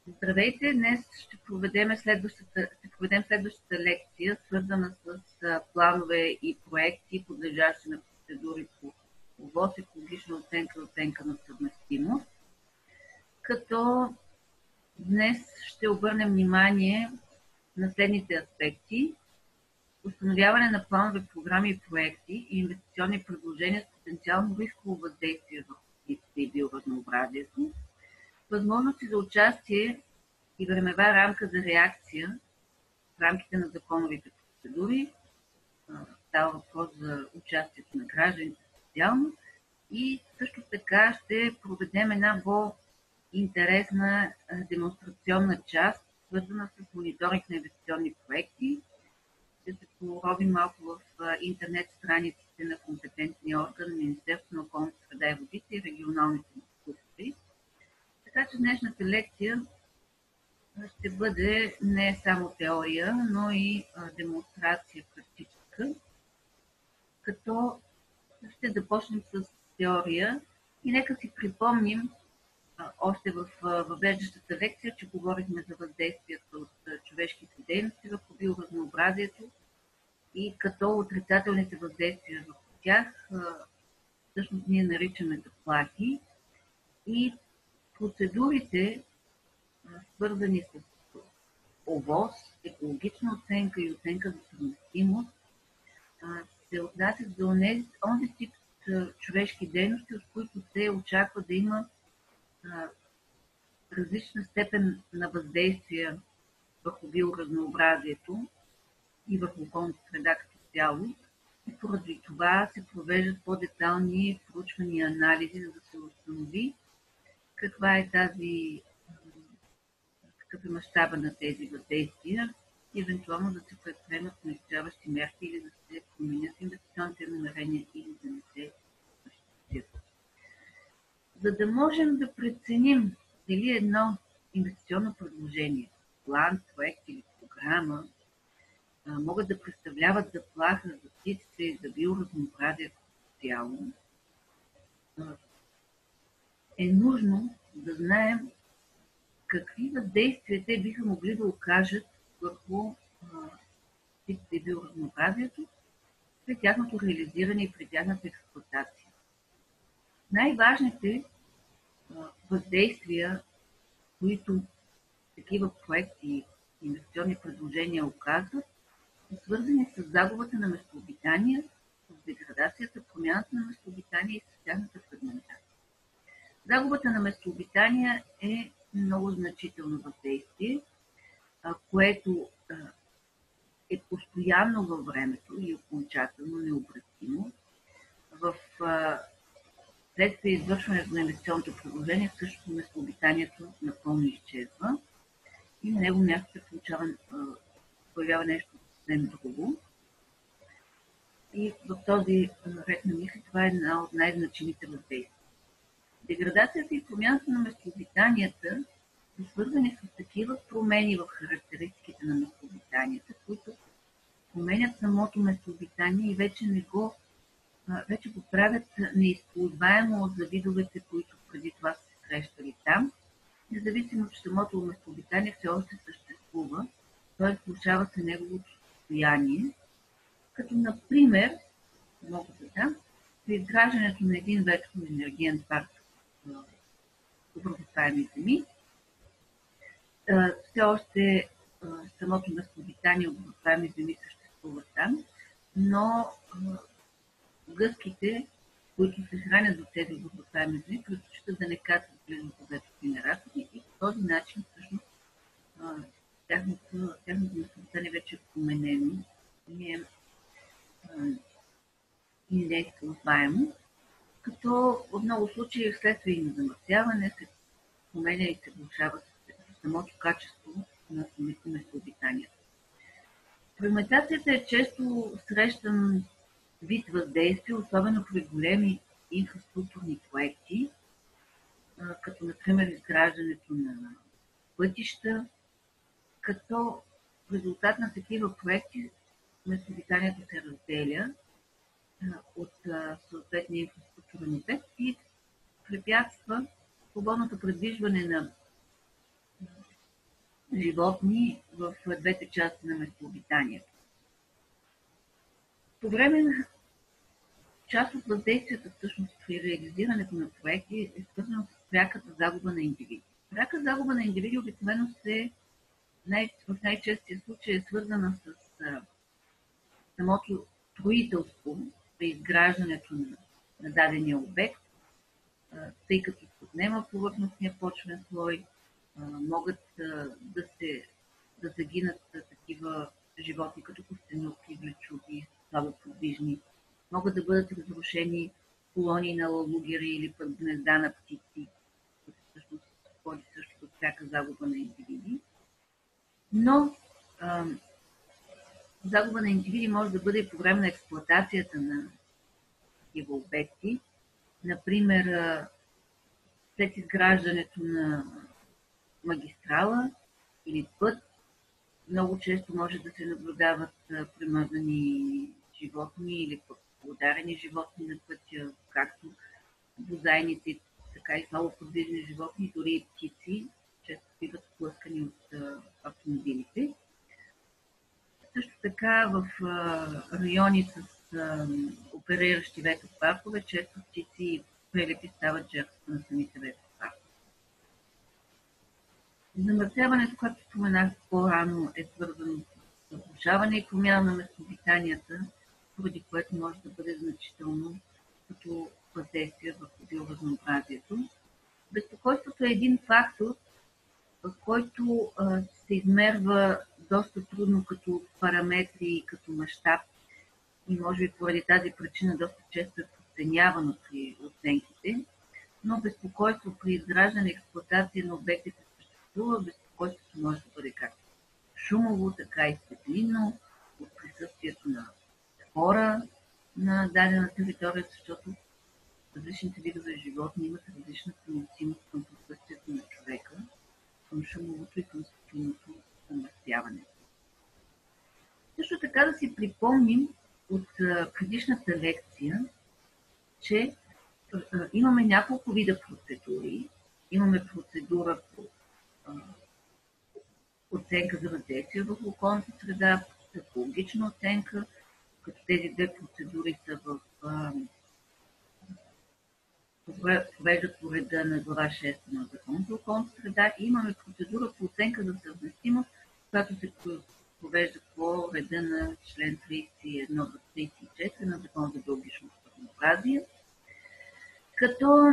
Здравейте! Днес ще проведем следващата лекция, свързана с планове и проекти, подлежащи на процедури по ОВОС, екологична оценка и оценка на съвместимост. Като днес ще обърнем внимание на следните аспекти: установяване на планове, програми и проекти и инвестиционни предложения с потенциално рисково въздействие върху птиците и биоразнообразието, възможности за участие и времева рамка за реакция в рамките на законовите процедури. Става въпрос за участието на гражданите специално. И също така ще проведем една по-интересна демонстрационна част, свързана с мониторинг на инвестиционни проекти. Ще се поровим малко в интернет страниците на компетентния орган на Министерството на околната среда и водите и регионалните институции. Така че днешната лекция ще бъде не само теория, но и демонстрация практическа, като ще започнем с теория и нека си припомним още в въвеждащата лекция, че говорихме за въздействието от човешките дейности върху биоразнообразието и като отрицателните въздействия върху тях всъщност ние наричаме заплахи и процедурите, свързани с ОВОС, екологична оценка и оценка за съвместимост, се отнасят за онзи тип човешки дейности, от които се очаква да има различна степен на въздействие върху биоразнообразието и върху околната среда като цяло. И поради това се провеждат по-детални проучвания и анализи, за да се установи каква е какъв е мащаба на тези въздействия и евентуално да се предприемат настоящи мерки или да се променят инвестиционните намерения или да не се осъществят. За да можем да преценим дали едно инвестиционно предложение, план, проект или програма могат да представляват заплаха за птиците и за биоразнообразието като цяло, е нужно да знаем какви въздействия те биха могли да окажат върху птиците и биоразнообразието при тяхното реализиране и при тяхната експлоатация. Най-важните въздействия, които такива проекти и инвестиционни предложения оказват, са свързани с загубата на местообитания, с деградацията, промяната на местообитания и с тяхната фрагментация. Загубата на местообитания е много значително въздействие, което е постоянно във времето и окончателно необратимо. Следствие извършването на инвестиционното предложение, всъщност местообитанието напълно изчезва и на него място се появява нещо съвсем друго. И в този ред на мисли това е една от най-значимите въздействия. Деградацията и промяната на местообитанията са свързани с такива промени в характеристиките на местообитанията, които променят самото местообитание и вече го правят неизползваемо за видовете, които преди това са се срещали там, независимо, че самото местообитание все още съществува, т.е. влошава се неговото състояние, като например, мога да дам, при изграждането на един ветроенергиен парк в обработваеми земи, все още самото местообитание обработваеми земи съществува там, но гъските, които се хранят до тези обработваеми земи, предпочитат да не кацат близо до ветрогенератори и по този начин всъщност тяхното местообитание вече е променено и неизползваемо, като в много случаи вследствие на замърсяване се променя и се влошава самото качество на самите местообитания. Фрагментацията е често срещан вид въздействие, особено при големи инфраструктурни проекти, като например изграждането на пътища, като в резултат на такива проекти местообитанието се разделя от съответния инфраструктурен обект и препятства свободното предвижване на животни в двете части на местообитанието. По време на част от въздействията всъщност при реализирането на проекти е свързано с пряката загуба на индивиди. Пряка загуба на индивиди обикновено в най-честия случай е свързана с самото строителство при изграждането на дадения обект, тъй като се отнема повърхностния почвен слой, могат да загинат такива животни, като костенурки, влечуги, слабоподвижни. Могат да бъдат разрушени колонии на лалугери или пък гнезда на птици, които всъщност води също до всяка загуба на индивиди. Но загуба на индивиди може да бъде и по време на експлоатацията на такива обекти. Например, след изграждането на магистрала или път, много често може да се наблюдават премазани животни или ударени животни на пътя, както бозайници, така и слабоподвижни животни, дори и птици, често биват сблъскани от автомобилите. Също така в райони с опериращи ветропаркове, често птици и прелепи стават жертва на самите ветропаркове. Замърсяването, което споменах по-рано, е свързано с разрушаване и промяна на местообитанията, поради което може да бъде значително като въздействие върху биоразнообразието. Безпокойството е един фактор, в който се измерва доста трудно като параметри и като мащаб и може би поради тази причина доста често е подценявано при оценките, но безпокойство при изграждане и експлоатация на обектите съществува. Безпокойството може да бъде както шумово, така и светлинно, от присъствието на хора на дадена територия, защото различните видове животни имат различна поносимост към присъствието на човека, към шумовото и към светлинното замърсяване. Също така да си припомним от предишната лекция, че имаме няколко вида процедури. Имаме процедура по оценка за въздействие върху околната среда, екологична оценка, като тези две процедури са провеждат по реда на глава 6 на Закон за околната среда и имаме процедура по оценка за съвместимост, която се провежда по реда на член 31 до 34 на Закон за биологично разнообразие. Като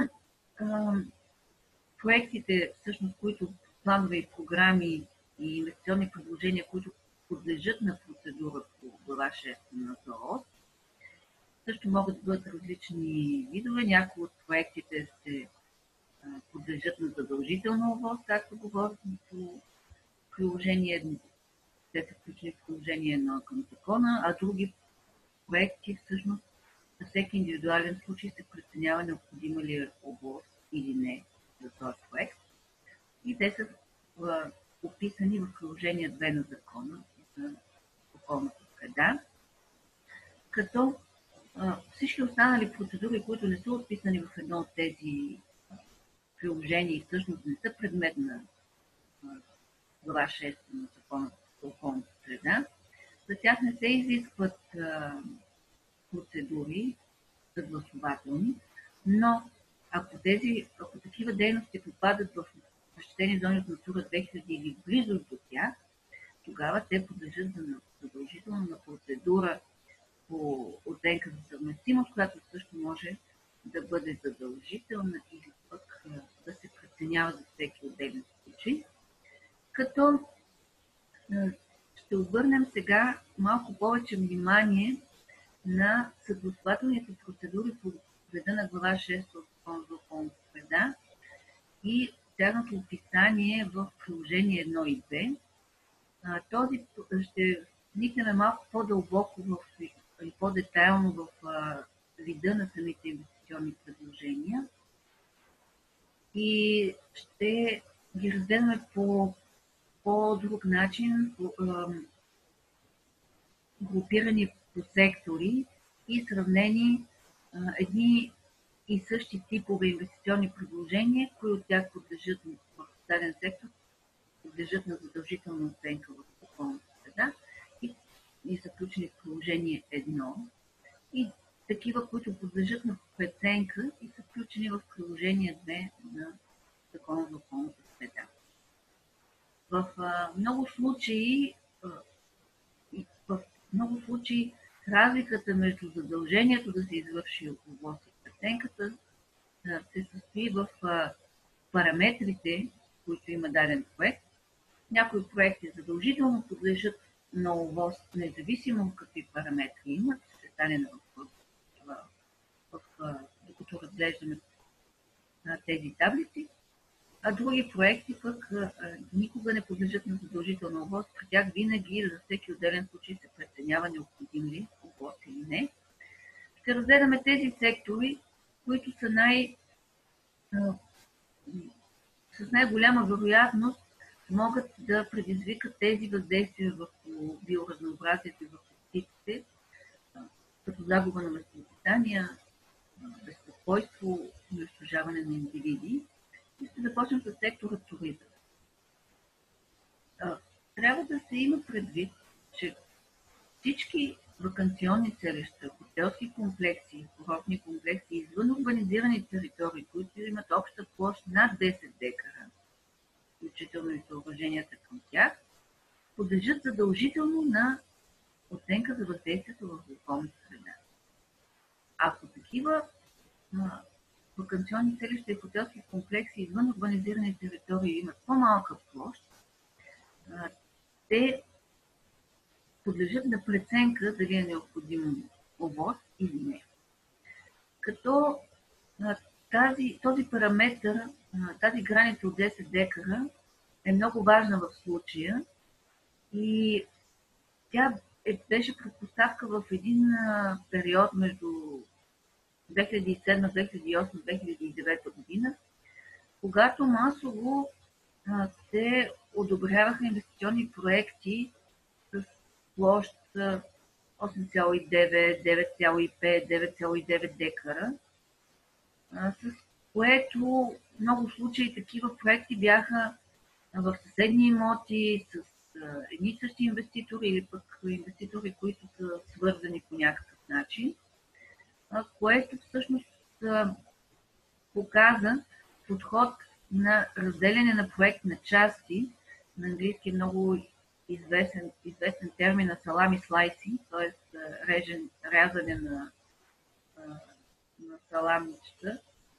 проектите, всъщност, които планове и програми и инвестиционни предложения, които подлежат на процедура по глава 6 на ЗООС, също могат да бъдат различни видове. Някои от проектите се подлежат на задължителна ОВОС, както говорим по приложение, те са включени в приложение 1 към закона, а други проекти всъщност за всеки индивидуален случай се преценява необходима ли е ОВОС или не за този проект. И те са описани в приложение 2 на закона за околната среда, като всички останали процедури, които не са описани в едно от тези приложения и всъщност не са предмет на глава 6 на закона за околната среда, за тях не се изискват процедури съгласувателни, но ако такива дейности попадат в защитени зони от Натура 2000 или близо до тях, тогава те подлежат задължително на процедура по оценка за съвместимост, която също може да бъде задължителна или пък да се преценява за всеки отделен случай. Като ще обърнем сега малко повече внимание на съгласувателните процедури по реда на глава 6 от Закона за околната среда и тяхното описание в приложение 1 и 2. Ще вникнем малко по-дълбоко и по-детайлно в вида на самите инвестиционни предложения и ще ги разгледаме по друг начин, групирани по сектори и сравнени едни и същи типове инвестиционни предложения, кои от тях подлежат в даден сектор, подлежат на задължителна оценка в околната среда и са включени в приложение 1, и такива, които подлежат на преценка и са включени в приложение 2 на Закона за околната среда. В много случаи разликата между задължението да се извърши ОВОС и преценката се състои в параметрите, които има даден проект. Някои проекти задължително подлежат на ОВОС, независимо какви параметри имат. Ще стане на въпрос, докато разглеждаме тези таблици. А други проекти пък никога не подлежат на задължителна ОВОС. При тях винаги за всеки отделен случай се преценява необходим ли ОВОС или не. Ще разгледаме тези сектори, които са с най-голяма вероятност могат да предизвикат тези въздействия върху биоразнообразието и върху птиците, като загуба на местообитания, безпокойство, унищожаване на индивиди. И ще започнем с сектора туризъм. Трябва да се има предвид, че всички ваканционни селища, хотелски комплекси, курортни комплекси извън урбанизирани територии, които имат обща площ над 10 декара, включително и съоръженията към тях, подлежат задължително на оценка за въздействието върху околната среда. Ако такива ваканционни селища и хотелски комплекси извън урбанизирани територии имат по-малка площ, те подлежат на преценка дали е необходим ОВОС или не. Като този параметър, тази граница от 10 декара е много важна в случая и тя беше предпоставка в един период между 2007, 2008, 2009 година, когато масово се одобряваха инвестиционни проекти с площ 8,9, 9,5, 9,9 декара, с което в много случаи такива проекти бяха в съседни имоти с едни и същи инвеститори или пък инвеститори, които са свързани по някакъв начин, което всъщност показа подход на разделяне на проект на части. На английски е много известен термин на салами слайсинг, т.е. рязане на саламичета,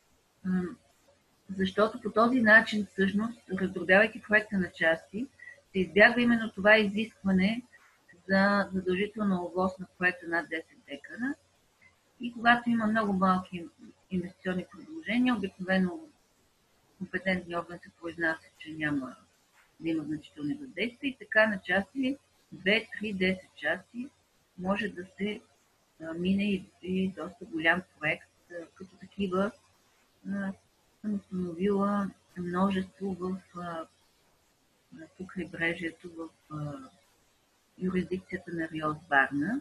защото по този начин всъщност, раздробявайки проекта на части, се избягва именно това изискване за задължителна ОВОС на проекта над 10 декара. И когато има много малки инвестиционни предложения, обикновено компетентният орган се произнася, че няма да има значителни въздействия и така на части, 2, 3, 10 части може да се мине и доста голям проект. Като такива съм установила множество в крайбрежието в юрисдикцията на РИОС Варна.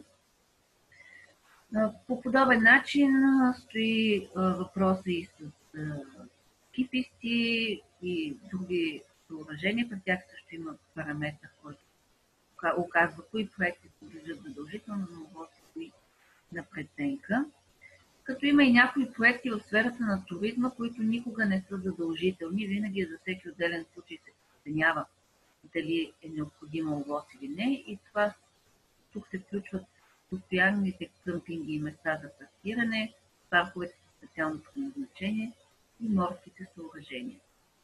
По подобен начин стои въпроса и с киписти и други съоръжения. При тях също има параметър, който оказва кои проекти подлежат задължително на ОВОС и кои на преценка. Като има и някои проекти в сферата на туризма, които никога не са задължителни. Винаги за всеки отделен случай се преценява дали е необходимо ОВОС или не. И това тук се включват постоянните къмпинги и места за паркиране, парковете със специално предназначение и морските съоръжения.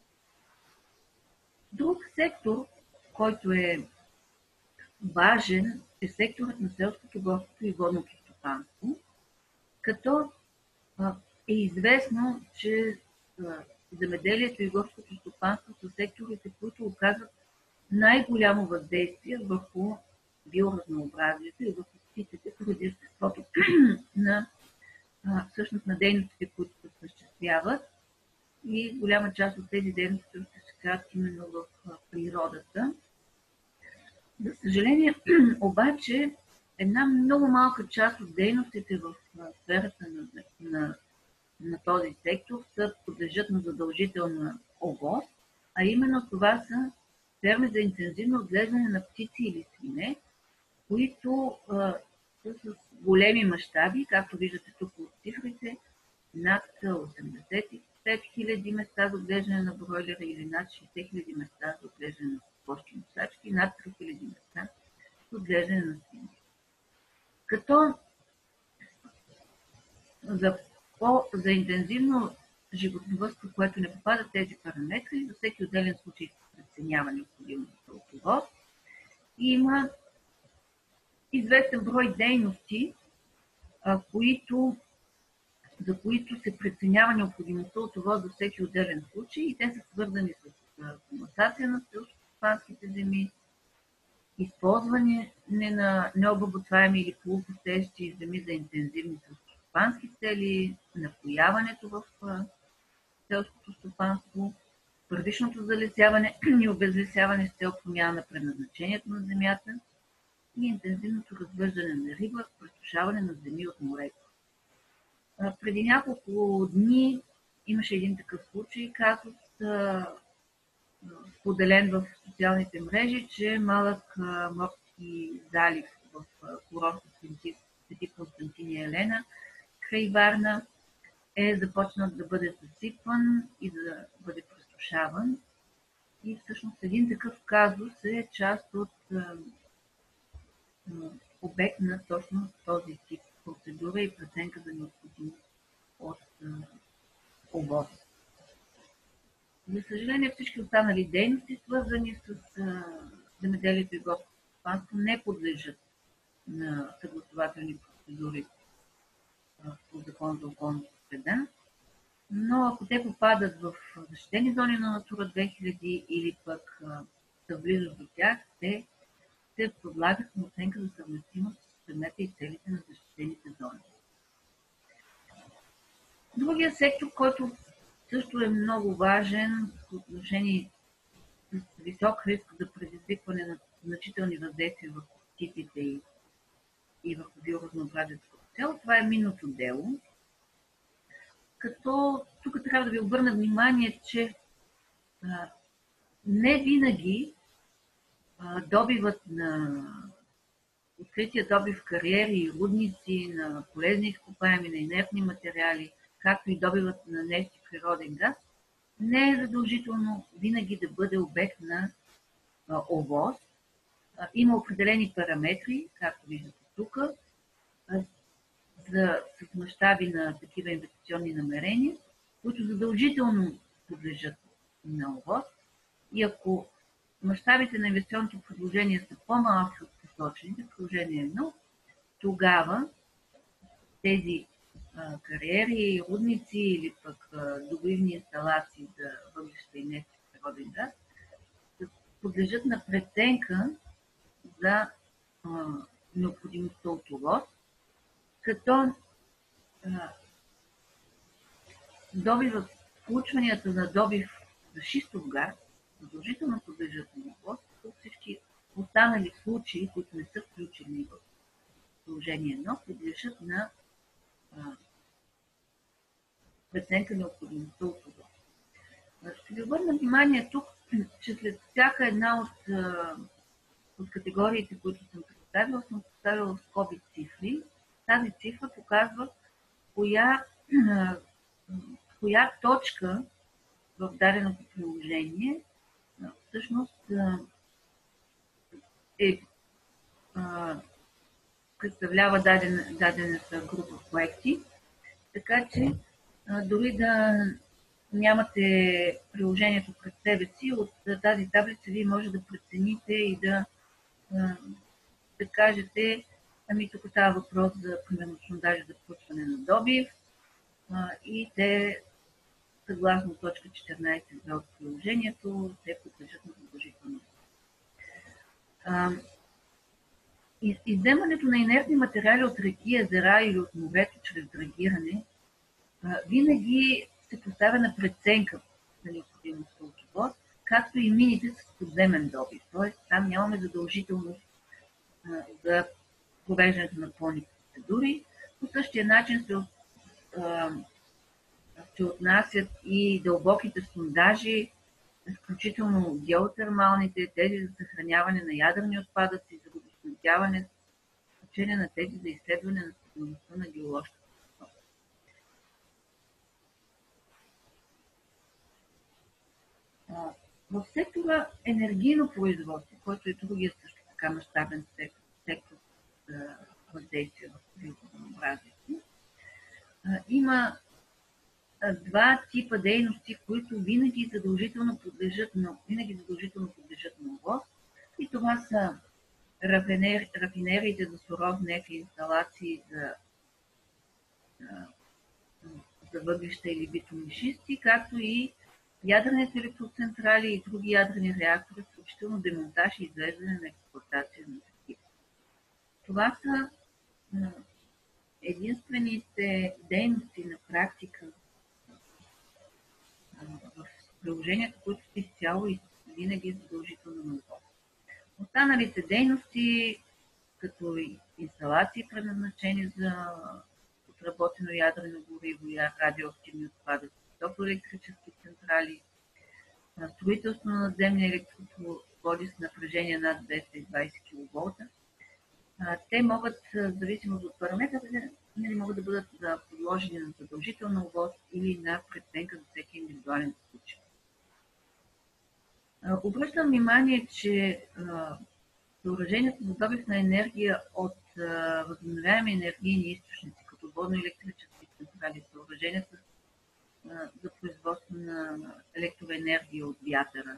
Друг сектор, който е важен, е секторът на селското, горското и водното стопанство, като е известно, че земеделието и горското стопанство са секторите, които оказват най-голямо въздействие върху биоразнообразието и върху птиците поради естеството всъщност на дейностите, които се осъществяват. И голяма част от тези дейности се осъществяват именно в природата. За съжаление, обаче, една много малка част от дейностите в сферата на този сектор подлежат на задължителна ОВОС, а именно това са ферми за интензивно отглеждане на птици или свине, които са с големи мащаби, както виждате тук от цифрите, над 85 000 места за отглеждане на бройлера или над 60 000 места за отглеждане на кокошки носачки, над 3000 места за отглеждане на свини. Като за интензивно животновъдство, което не попада в тези параметри, за всеки отделен случай се преценява необходимостта от ОВОС. И има известен брой дейности, за които се преценява необходимостта от ОВОС за всеки отделен случай, и те са свързани с комасация на селскостопанските земи, използване на необработваеми или полупустеещи земи за интензивни селскостопански цели, напояването в селското стопанство, първичното залесяване и обезлесяване с цел промяна на предназначението на земята и интензивното развъждане на риба, пресушаване на земи от морето. Преди няколко дни имаше един такъв случай, казус, споделен в социалните мрежи, че малък морски залив в курорта Свети Константин и Елена край Варна е започнал да бъде засипан и да бъде пресушаван. И всъщност един такъв казус е част от обект на точно този тип процедура и преценка за необходимост от ОВОС. За съжаление, всички останали дейности, свързани с земеделието и горското стопанство, не подлежат на съгласувателни процедури по Закон за околната среда, но ако те попадат в защитени зони на Натура 2000 или пък са близо до тях, те се подлагат на оценка за съвместимост с предмета и целите на защитените зони. Другия сектор, който също е много важен по отношение с висок риск за предизвикване на значителни въздействия върху птиците и върху биоразнообразието като цяло, това е минното дело. Като тук трябва да ви обърна внимание, че не винаги добивът на открития добив в кариери и рудници, на полезни изкопаеми, на инертни материали, както и добивът на нефт и природен газ, не е задължително винаги да бъде обект на ОВОС. Има определени параметри, както виждате тук, с мащаби на такива инвестиционни намерения, които задължително подлежат на ОВОС. И ако мащабите на инвестиционните предложения са по-малки от посочените, приложение 1, тогава тези кариери, рудници или пък добивни инсталации за въглища и нефт и природен газ подлежат на преценка за необходимостта от ОВОС, като включванията на добив за шистов газ задължително подлежат на ОВОС, като всички останали случаи, които не са включени в приложение 1, подлежат на преценка необходимостта от това. Ще ви обърна внимание тук, че след всяка една от категориите, които съм представила, съм поставила в скоби цифри. Тази цифра показва коя точка в даденото приложение всъщност представлява дадената група проекти. Така че дори да нямате приложението пред себе си, от тази таблица вие може да прецените и да кажете, ами тук става въпрос за примерно сондажи за включване на добив и те, съгласно точка 14 от приложението, те подлежат на задължителност. Изземането на инертни материали от реки, езера или от морето чрез драгиране винаги се поставя на преценка на необходимостта от ОВОС, както и мините с подземен добив. Т.е. там нямаме задължителност за провеждането на пълни процедури. По същия начин се отнасят и дълбоките сондажи включително геотермалните, тези за съхраняване на ядрени отпадъци, за водоснабдяване, включение на тези за изследване на стабилността на геоложката. В сектора енергийно производство, който е другия също така мащабен сектор за въздействие в биоразнообразието, има два типа дейности, които винаги задължително подлежат на ОВОС. И това са рафинериите за суров нефт и инсталации за въглища или битумни шисти, както и ядрените електроцентрали и други ядрени реактори, включително демонтаж и извеждане на експлоатация на такива. Това са единствените дейности на практика в приложението, които са изцяло и винаги задължително на ОВОС. Останалите дейности, като инсталации, предназначени за отработено ядрено гориво и радиоактивни отпадъци, топлоелектрически централи, строителство на надземни електропроводи с напрежение над 220 кВт. Те могат, в зависимост от параметрите, могат да бъдат подложени на задължителна ОВОС или на преценка за всеки индивидуален случай. Обръщам внимание, че съоръжението за добив на енергия от възобновяеми енергийни източници, като водно-електрически централи, съоръжения за производство на електроенергия от вятъра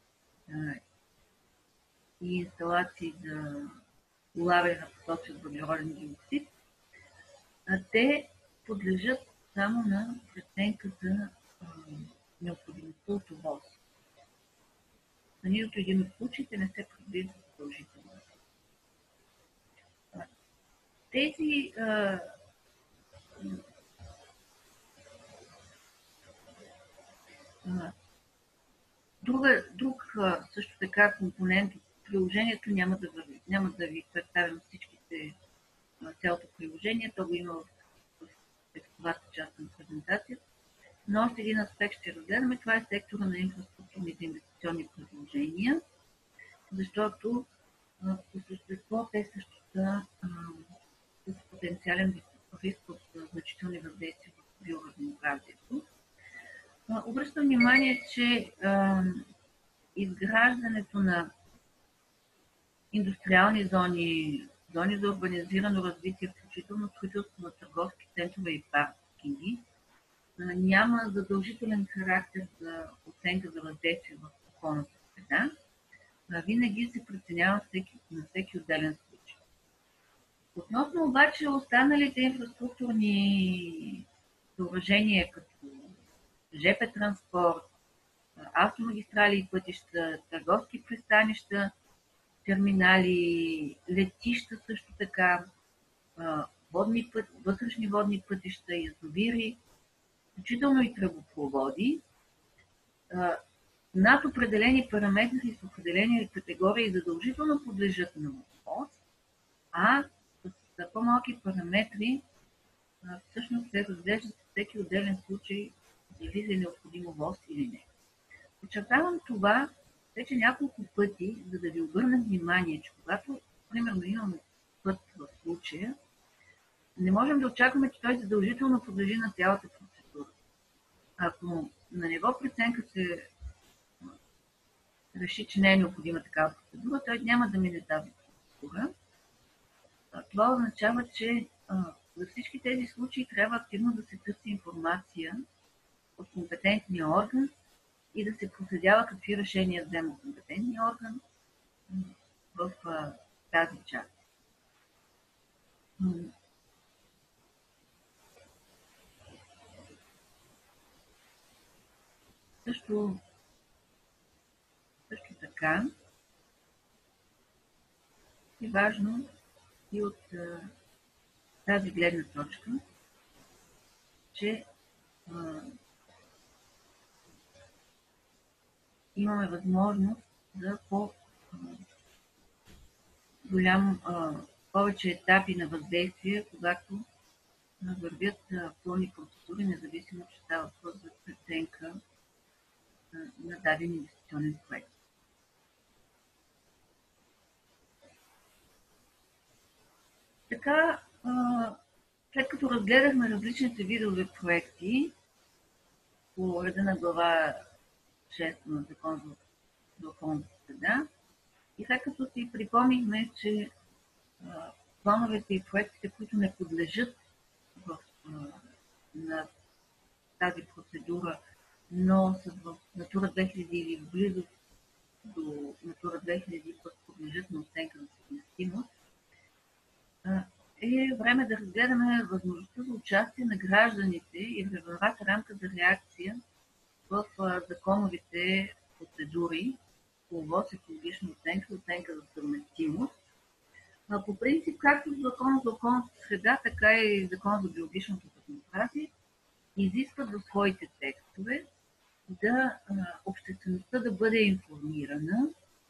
и инсталации за улавяне на потоци от въглероден диоксид, те подлежат само на преценка за необходимостта от ОВОС. На нито един от случаите не се предвижда задължително. Тези друг също така компонент от приложението няма да ви представям цялото приложение, то го има в текстовата част на презентацията. Но още един аспект ще разгледаме, това е сектора на инфраструктурните инвестиционни предложения, защото по същество те също са с потенциален риск от значителни въздействия в биоразнообразието. Обръщам внимание, че изграждането на индустриални зони за урбанизирано развитие, включително строителство на търговски центрове и паркинги, няма задължителен характер за оценка за въздействие в околната среда. Винаги се преценява на всеки отделен случай. Относно обаче останалите инфраструктурни съоръжения, като ЖП транспорт, автомагистрали и пътища, търговски пристанища, терминали, летища също така, вътрешни водни пътища, язовири, включително и тръбопроводи, над определени параметри с определени категории задължително подлежат на ОВОС, а с по-малки параметри всъщност се разглежда всеки отделен случай дали е необходимо ОВОС или не. Подчертавам това вече няколко пъти, за да ви обърна внимание, че когато, примерно, имаме път в случая, не можем да очакваме, че той задължително подлежи на цялата процедура. Ако на ниво преценка се реши, че не е необходима такава процедура, той няма да мине тази процедура. Това означава, че за всички тези случаи трябва активно да се търси информация от компетентния орган и да се проследява какви решения взема компетентния орган в тази част. Също така е важно и от тази гледна точка, че имаме възможност за повече етапи на въздействие, когато вървят пълни процедури, независимо, че става въпрос за преценка на даден инвестиционен проект. Така, след като разгледахме различните видове проекти по реда на глава 6 на Закон за околната среда, и след като си припомнихме, че плановете и проектите, които не подлежат на тази процедура, но са в Натура 2000 или близо до Натура 2000, пък подлежат на оценка за съвместимост, е време да разгледаме възможността за участие на гражданите и времевата рамка за реакция в законовите процедури по ОВОС, екологична оценка, оценка за съвместимост. По принцип, както в Закона за околната среда, така и Закон за биологичното разнообразие изискват в своите текстове да обществеността да бъде информирана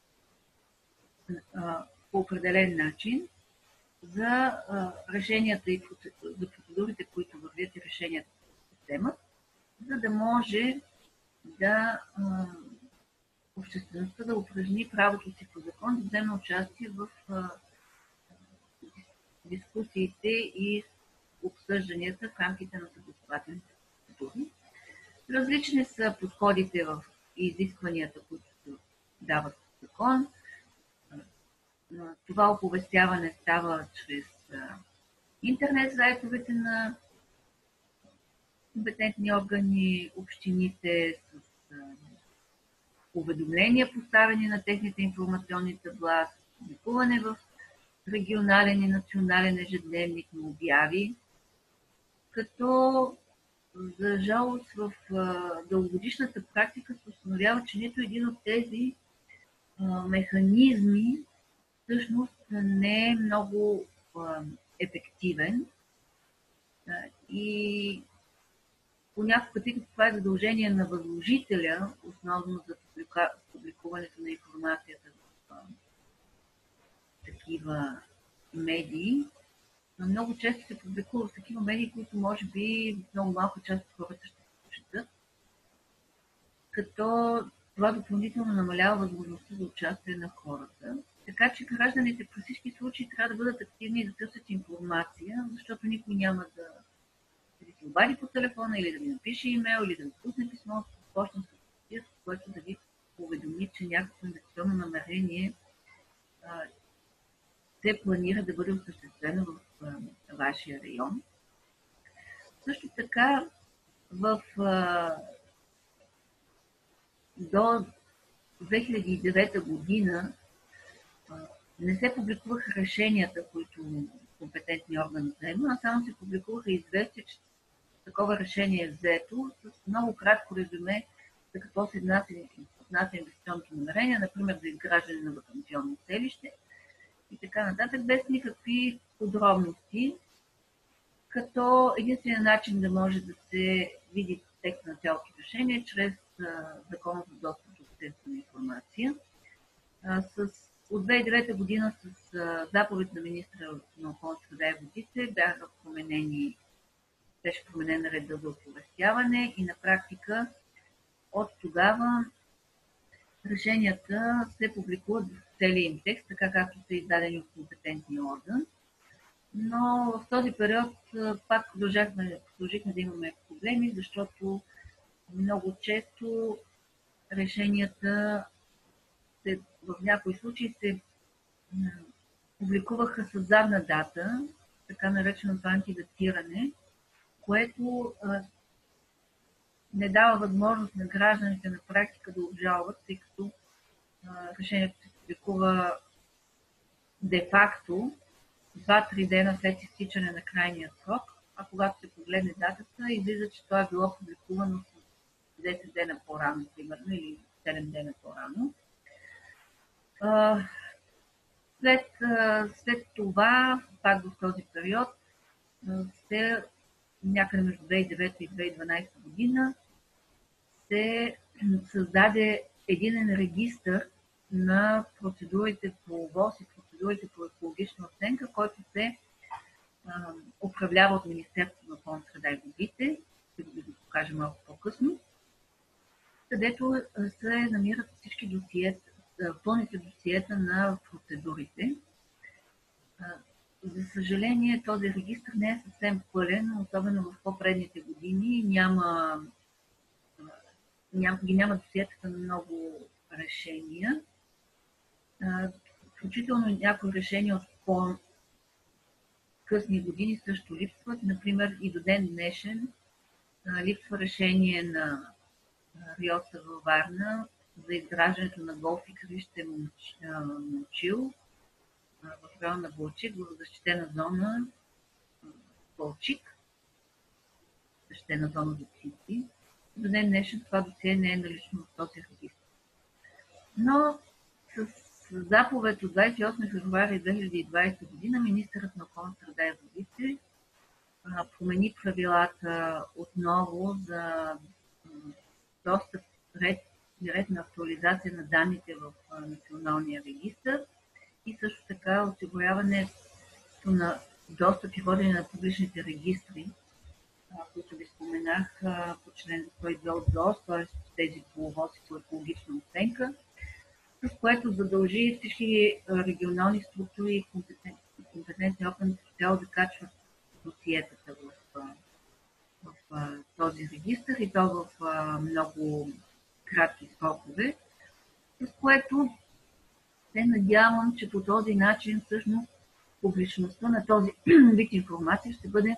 по определен начин за решенията и за процедурите, които вървят и решенията в системата, за да може да обществеността да упражни правото си по закон, да вземе участие в дискусиите и обсъжданията в рамките на съгласувателните процедури. Различни са подходите в изискванията, които се дават в закон. Това оповестяване става чрез интернет сайтовете на компетентни органи, общините, с уведомления, поставени на техните информационни табла, публикуване в регионален и национален ежедневник на обяви, като за жалост в дългогодишната практика се установява, че нито един от тези механизми всъщност не е много ефективен и понякога, тъй като това е задължение на възложителя, основно за публикуването на информацията в такива медии, но много често се публикува в такива медии, които може би много малка част от хората ще се прочетат, като това допълнително намалява възможността за участие на хората. Така че гражданите при всички случаи трябва да бъдат активни и да търсят информация, защото никой няма да се обади по телефона или да ви напише имейл, или да ви пусне писмо с почтенска кутия, с което да ви уведоми, че някакво инвестиционно намерение се планира да бъде осъществено в вашия район. Също така до 2009 година не се публикуваха решенията, които компетентни органи взема, а само се публикуваха известия, че такова решение е взето с много кратко резюме за какво се отнася инвестиционното намерение, например за изграждане на ваканционно селище и така нататък, без никакви подробности, като единственият начин да може да се види текст на цялото решение е чрез Закона за достъп до обществена информация. От 2009 година с заповед на министра на околната среда и водите беше променен реда за оповестяване и на практика от тогава решенията се публикуват в целия им текст, така както са издадени от компетентния орган. Но в този период пак продължихме да имаме проблеми, защото много често решенията в някои случаи се публикуваха с задна дата, така нареченото антидатиране, което не дава възможност на гражданите на практика да обжалват, тъй като решението се публикува де-факто 2-3 дена след изтичане на крайния срок, а когато се погледне датата, излиза, че това е било публикувано с 10 дена по-рано, примерно, или 7 дена по-рано. След това, пак в този период, някъде между 2009 и 2012 година, се създаде единен регистър на процедурите по ОВОС и процедурите по екологична оценка, който се управлява от Министерството на околната среда и водите. Ще го покажа малко по-късно. където се намират всички досиета, пълните досиета на процедурите. За съжаление, този регистр не е съвсем пълен, особено в по-предните години. Няма досиетата на много решения. Включително някои решения от по-късни години също липсват. Например, и до ден днешен липсва решение на РИОСА във Варна за изграждането на голф игрище Момчил в района на Балчик, в защитена зона Балчик, защитена зона за птици. До ден днешен това досие не е налично в този регистр. Но с заповед от 28 февруари 2020 година министърът на околната среда и водите промени правилата отново за достъп ред на актуализация на данните в националния регистр и също така осигуряването на достъп и водене на публичните регистри, които ви споменах по член 102 от ЗООС, т.е. тези по ОВОС по екологична оценка, с което задължи всички регионални структури и компетентни органи да качват досиетата в този регистр и то в много кратки срокове, с което се надявам, че по този начин всъщност публичността на този вид информация ще бъде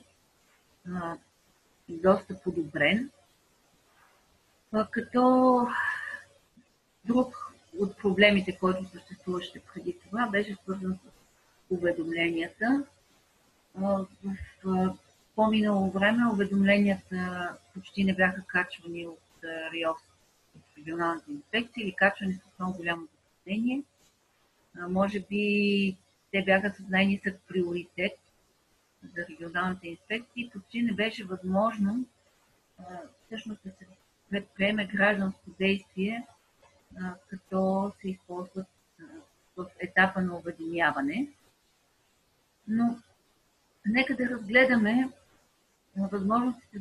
доста подобрен. Като друг от проблемите, който съществуваше преди това, беше свързан с уведомленията. В по-минало време уведомленията почти не бяха качвани от РИОС, от регионалните инспекции, или качвани с много голямо закъснение. Може би те бяха с най-нисък приоритет за регионалните инспекции. Почти не беше възможно всъщност да се предприеме гражданско действие, като се използват в етапа на уведомяване. Но нека да разгледаме възможностите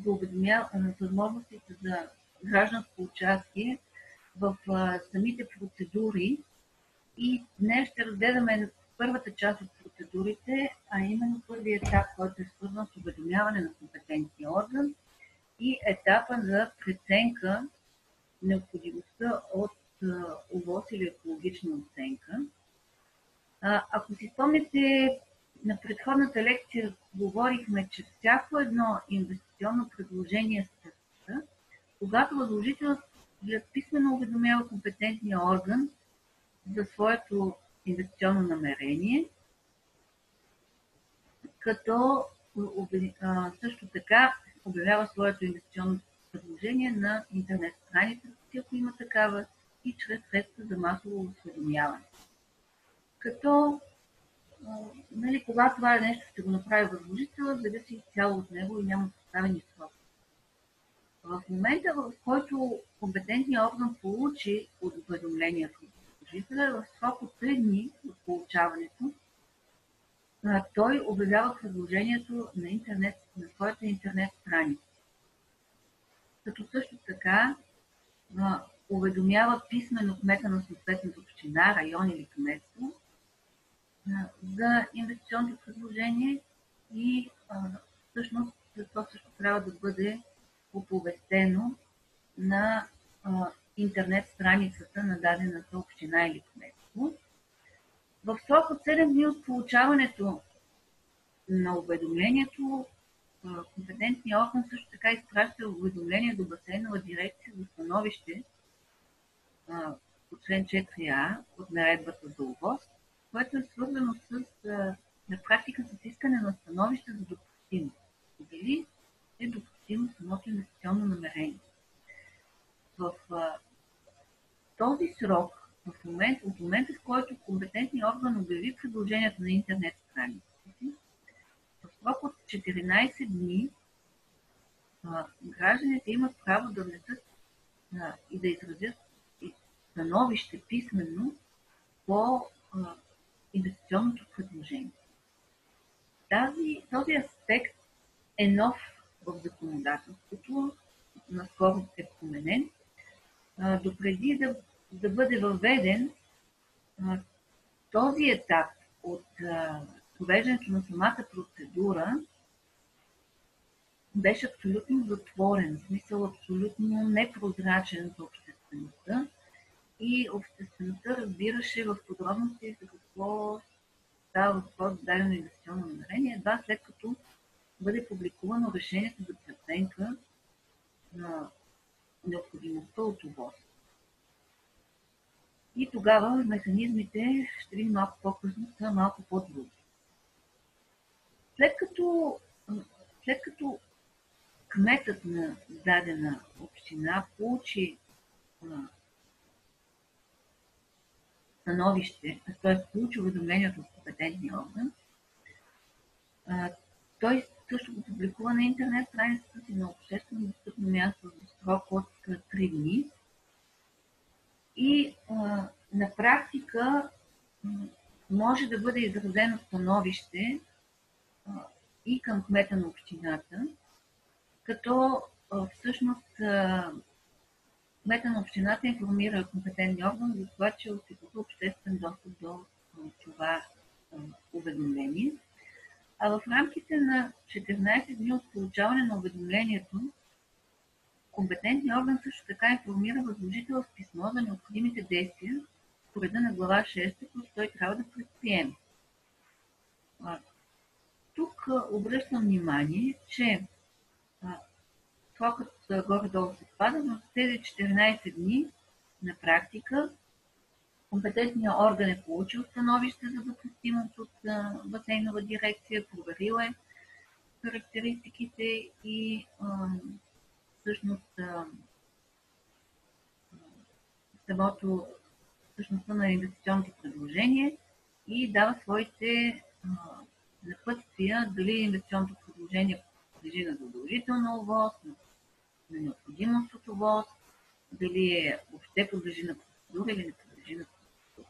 за гражданско участие в самите процедури. И днес ще разгледаме първата част от процедурите, а именно първият етап, който е свързан с уведомяване на компетентния орган и етапа за преценка необходимостта от ОВОС или екологична оценка. Ако си спомните, на предходната лекция говорихме, че всяко едно инвестиционно предложение стартира, когато възложителят писмено уведомява компетентния орган за своето инвестиционно намерение, като също така обявява своето инвестиционно предложение на интернет страницата си, ако има такава, и чрез средства за масово осведомяване. Като когато това нещо ще го направи възложителя, зависи цяло от него и няма поставени сроки. В момента, в който компетентният орган получи уведомлението от възложителя, в срок от 3 дни от получаването, той обявява предложението на своята интернет страница. Като също така уведомява писмено кмета на съответната община, район или кметство за инвестиционното предложение и всъщност това също трябва да бъде оповестено на интернет страницата на дадената община или кметство. В срок от 7 дни от получаването на уведомлението, компетентният орган също така изпраща уведомление до басейнова дирекция за становище по член 4а от наредбата за ОВОС, което е свързано на практика с искане на становище за допустимост. Дали е допустимо самото инвестиционно намерение. В този срок, от момента, в който компетентният орган обяви предложението на интернет страницата си, в срок от 14 дни гражданите имат право да внесат и да изразят становище писменно по инвестиционното предложение. Този аспект е нов в законодателството, наскоро е променен допреди да бъде въведен този етап от провеждането на самата процедура, беше абсолютно затворен, в смисъл абсолютно непрозрачен за обществеността и обществеността разбираше в подробности за какво става въпрос за дадено инвестиционно намерение, едва след като бъде публикувано решението за преценка на необходимостта от ОВОС. И тогава механизмите, ще видим малко по-късно, са малко по-други. След като кметът на дадена община получи становище, т.е. получи уведомлението от компетентния орган, той също го публикува на интернет страницата си на обществено достъпно място за срок от 3 дни. И на практика може да бъде изразено становище и към кмета на общината, като всъщност кмета на общината информира компетентния орган за това, че осигурява обществен достъп до това уведомление. А в рамките на 14 дни от получаване на уведомлението, компетентният орган също така информира възложителя с писмо за необходимите действия по реда на глава 6, които той трябва да предприеме. Тук обръщам внимание, че срокът горе-долу се спада, но в тези 14 дни на практика компетентният орган е получил становище за допустимост от басейнова дирекция, проверил е характеристиките и всъщност същността на инвестиционното предложение и дава своите напътствия дали инвестиционното предложение подлежи на задължителна ОВОС, на необходимост от ОВОС, дали въобще подлежи на процедура или не подлежи на процедура.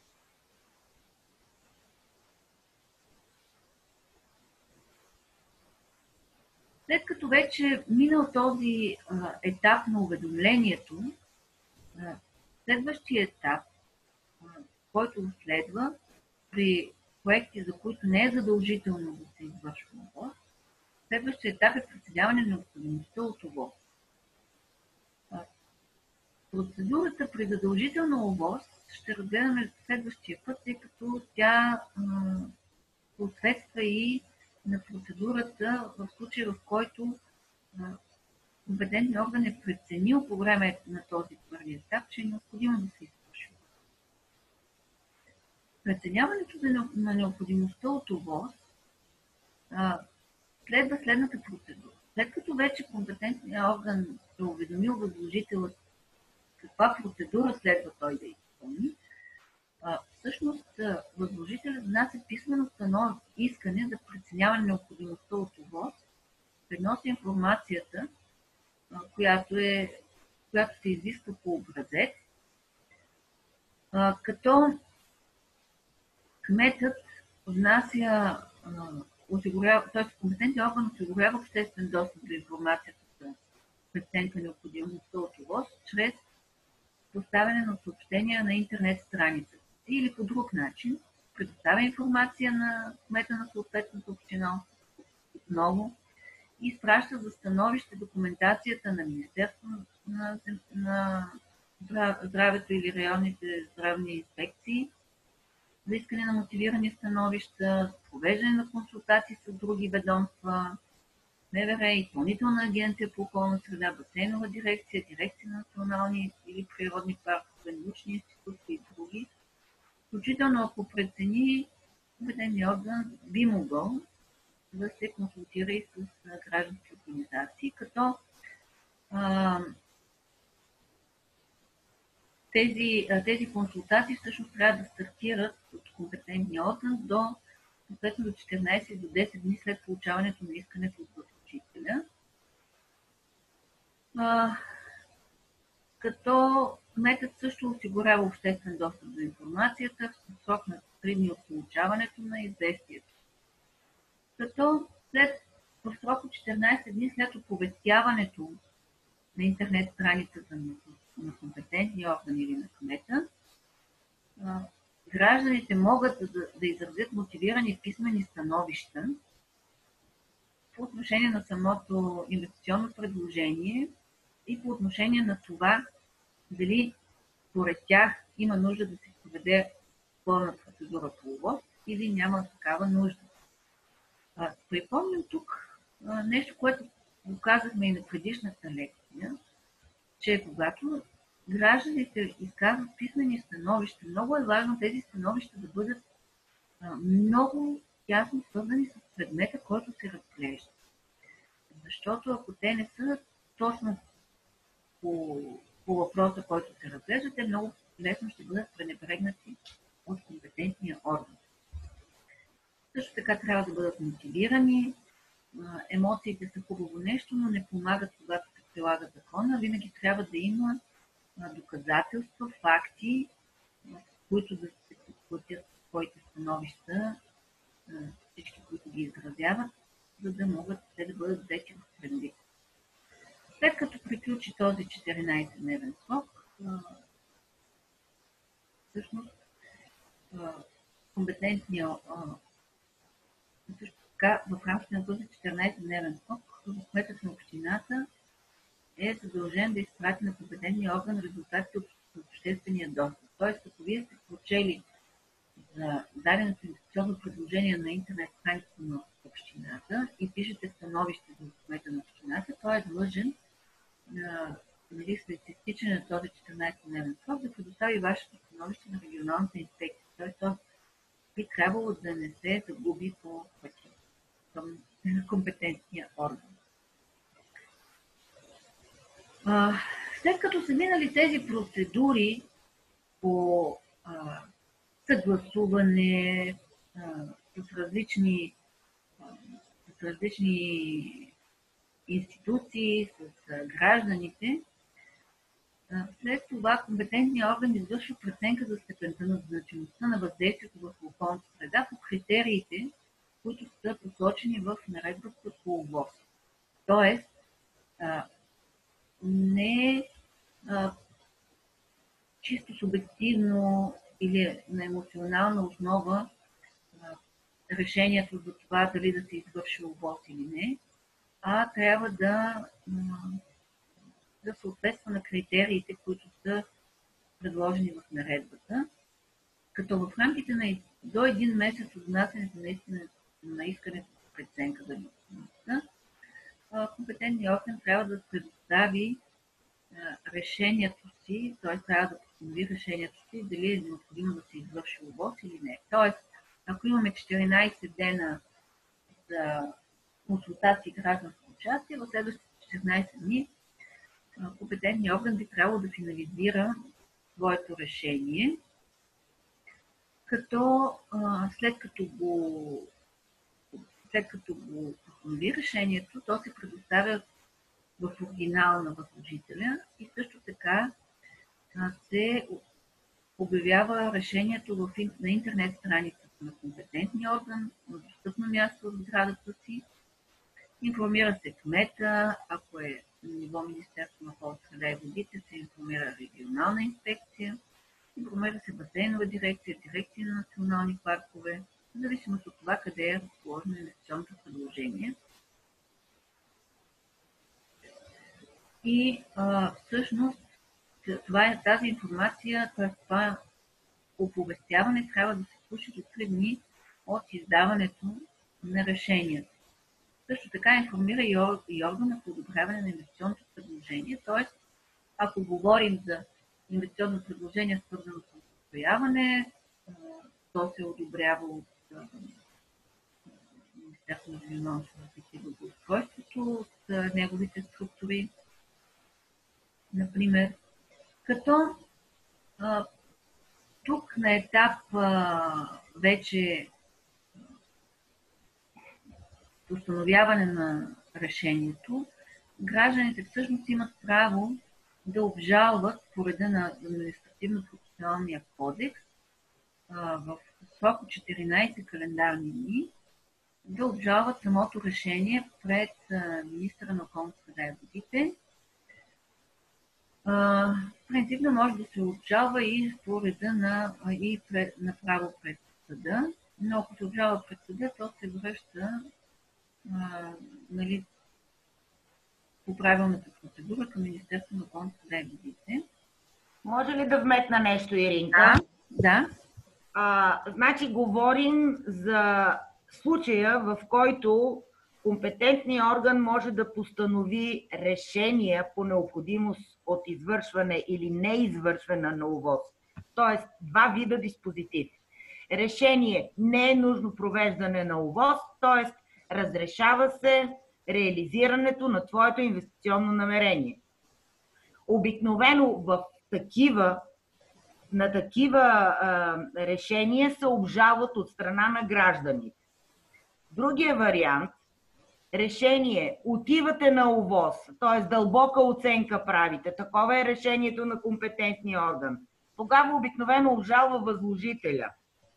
След като вече минал този етап на уведомлението, следващия етап, който следва при проекти, за които не е задължително да се извършва ОВОС, следващия етап е преценяване на необходимостта от ОВОС. Процедурата при задължителна ОВОС ще разгледаме следващия път, тъй като тя съответства и на процедурата в случая, в който компетентният орган е преценил по време на този първи етап, че е необходимо да се извърши. Преценяването на необходимостта от ОВОС следва следната процедура. След като вече компетентният орган е уведомил възложителя каква процедура следва той да изпълни, всъщност възложителят внася писмено искане за преценяване на необходимостта от ОВОС, преноси информацията, която се изисква по образец, като кметът внася, т.е. компетентният орган осигурява обществен достъп до информацията за преценка необходимостта от ОВОС чрез поставяне на съобщения на интернет страницата или по друг начин предоставя информация на кмета на съответната община отново и изпраща за становище документацията на Министерството на здравето или районните здравни инспекции за искане на мотивирани становища, провеждане на консултации с други ведомства, МВР, Изпълнителна агенция по околна среда, басейнова дирекция, дирекция на национални или природни паркове, научни институции и други. Включително ако прецени, компетентният орган би могъл да се консултира и с граждански организации, като тези консултации всъщност трябва да стартират от компетентния орган до 14 до 10 дни след получаването на искането от възложителя. Като кметът също осигурява обществен достъп до информацията в срок на 3 дни от получаването на известието. Като в срок от 14 дни след оповестяването на интернет страницата на на компетентния орган или на кмета, гражданите могат да изразят мотивирани писмени становища по отношение на самото инвестиционно предложение и по отношение на това дали според тях има нужда да се проведе пълна процедура по ОВОС или няма такава нужда. Припомням тук нещо, което го казахме и на предишната лекция, че когато гражданите изказват писмени становища, много е важно тези становища да бъдат много ясно свързани с предмета, който се разглежда. Защото ако те не са точно по въпроса, който се разглежда, те много лесно ще бъдат пренебрегнати от компетентния орган. Също така трябва да бъдат мотивирани. Емоциите са хубаво нещо, но не помагат, когато се прилага закона. Винаги трябва да има доказателства, факти, с които да се подплатят своите становища, всички, които ги изразяват, за да могат те да бъдат взети в предвид. След като приключи този 14-дневен срок, всъщност компетентния също така в рамките на този 14-дневен срок кметът на общината е задължен да изпрати на компетентния орган резултатите от обществения достъп. Тоест, ако вие сте прочели за даденото инвестиционно предложение на интернет страницата на общината и пишете становище за кмета на общината, той е длъжен след изтичане на този 14-дневен срок да предостави вашето становище на регионалната инспекция. Тоест, то би трябвало да не се загуби по пътя към компетентния орган. След като са минали тези процедури по съгласуване с различни институции, с гражданите, след това компетентният орган извършва преценка за степента на значимостта на въздействието върху околната среда по критериите, които са посочени в наредбата по ОВОС. Тоест, не е чисто субективно или на емоционална основа решението за това дали да се извърши ОВОС или не, а трябва да съответства на критериите, които са предложени в наредбата, като в рамките на до един месец от внасянето на искането за преценка за необходимостта, компетентният орган трябва да предостави решението си, т.е. трябва да постанови решението си дали е необходимо да се извърши ОВОС или не. Т.е. ако имаме 14 дена за консултации и гражданско участие, в следващите 14 дни компетентният орган би трябвало да финализира своето решение, като след като го постанови решението, то се предоставя в оригинал на възложителя и също така се обявява решението на интернет страницата на компетентния орган, на достъпно място в сградата си. Информира се кмета, ако е на ниво Министерство на околната среда и водите, се информира регионална инспекция, информира се басейнова дирекция, дирекция на национални паркове, в зависимост от това къде е разположено инвестиционното предложение. И всъщност тази информация, това оповестяване трябва да се случи до 3 дни от издаването на решението. Също така информира и органа по одобряване на инвестиционното предложение, т.е. ако говорим за инвестиционно предложение, свързано с отстояване, то се одобрява от Министерството на регионалното развитие и благоустройството, от неговите структури, например. Като тук на етап вече установяване на решението, гражданите всъщност имат право да обжалват по реда на административно-процесуалния кодекс в срок от 14 календарни дни, да обжалват самото решение пред министъра на околната среда и водите, Принципно може да се обжалва и по реда на право пред съда, но ако се обжалва пред съда, то се връща нали, по правилната процедура към Министерството на околната среда и водите. Може ли да вметна нещо, Иринка? Да. Значи говорим за случая, в който компетентният орган може да постанови решения по необходимост от извършване или неизвършване на ОВОС. Тоест, два вида диспозитиви. Решение не е нужно провеждане на ОВОС, т.е. разрешава се реализирането на твоето инвестиционно намерение. Обикновено в такива решения се обжалват от страна на гражданите. Другия вариант, решение, отивате на ОВОС, т.е. дълбока оценка правите, такова е решението на компетентния орган. Тогава обикновено обжалва възложителя.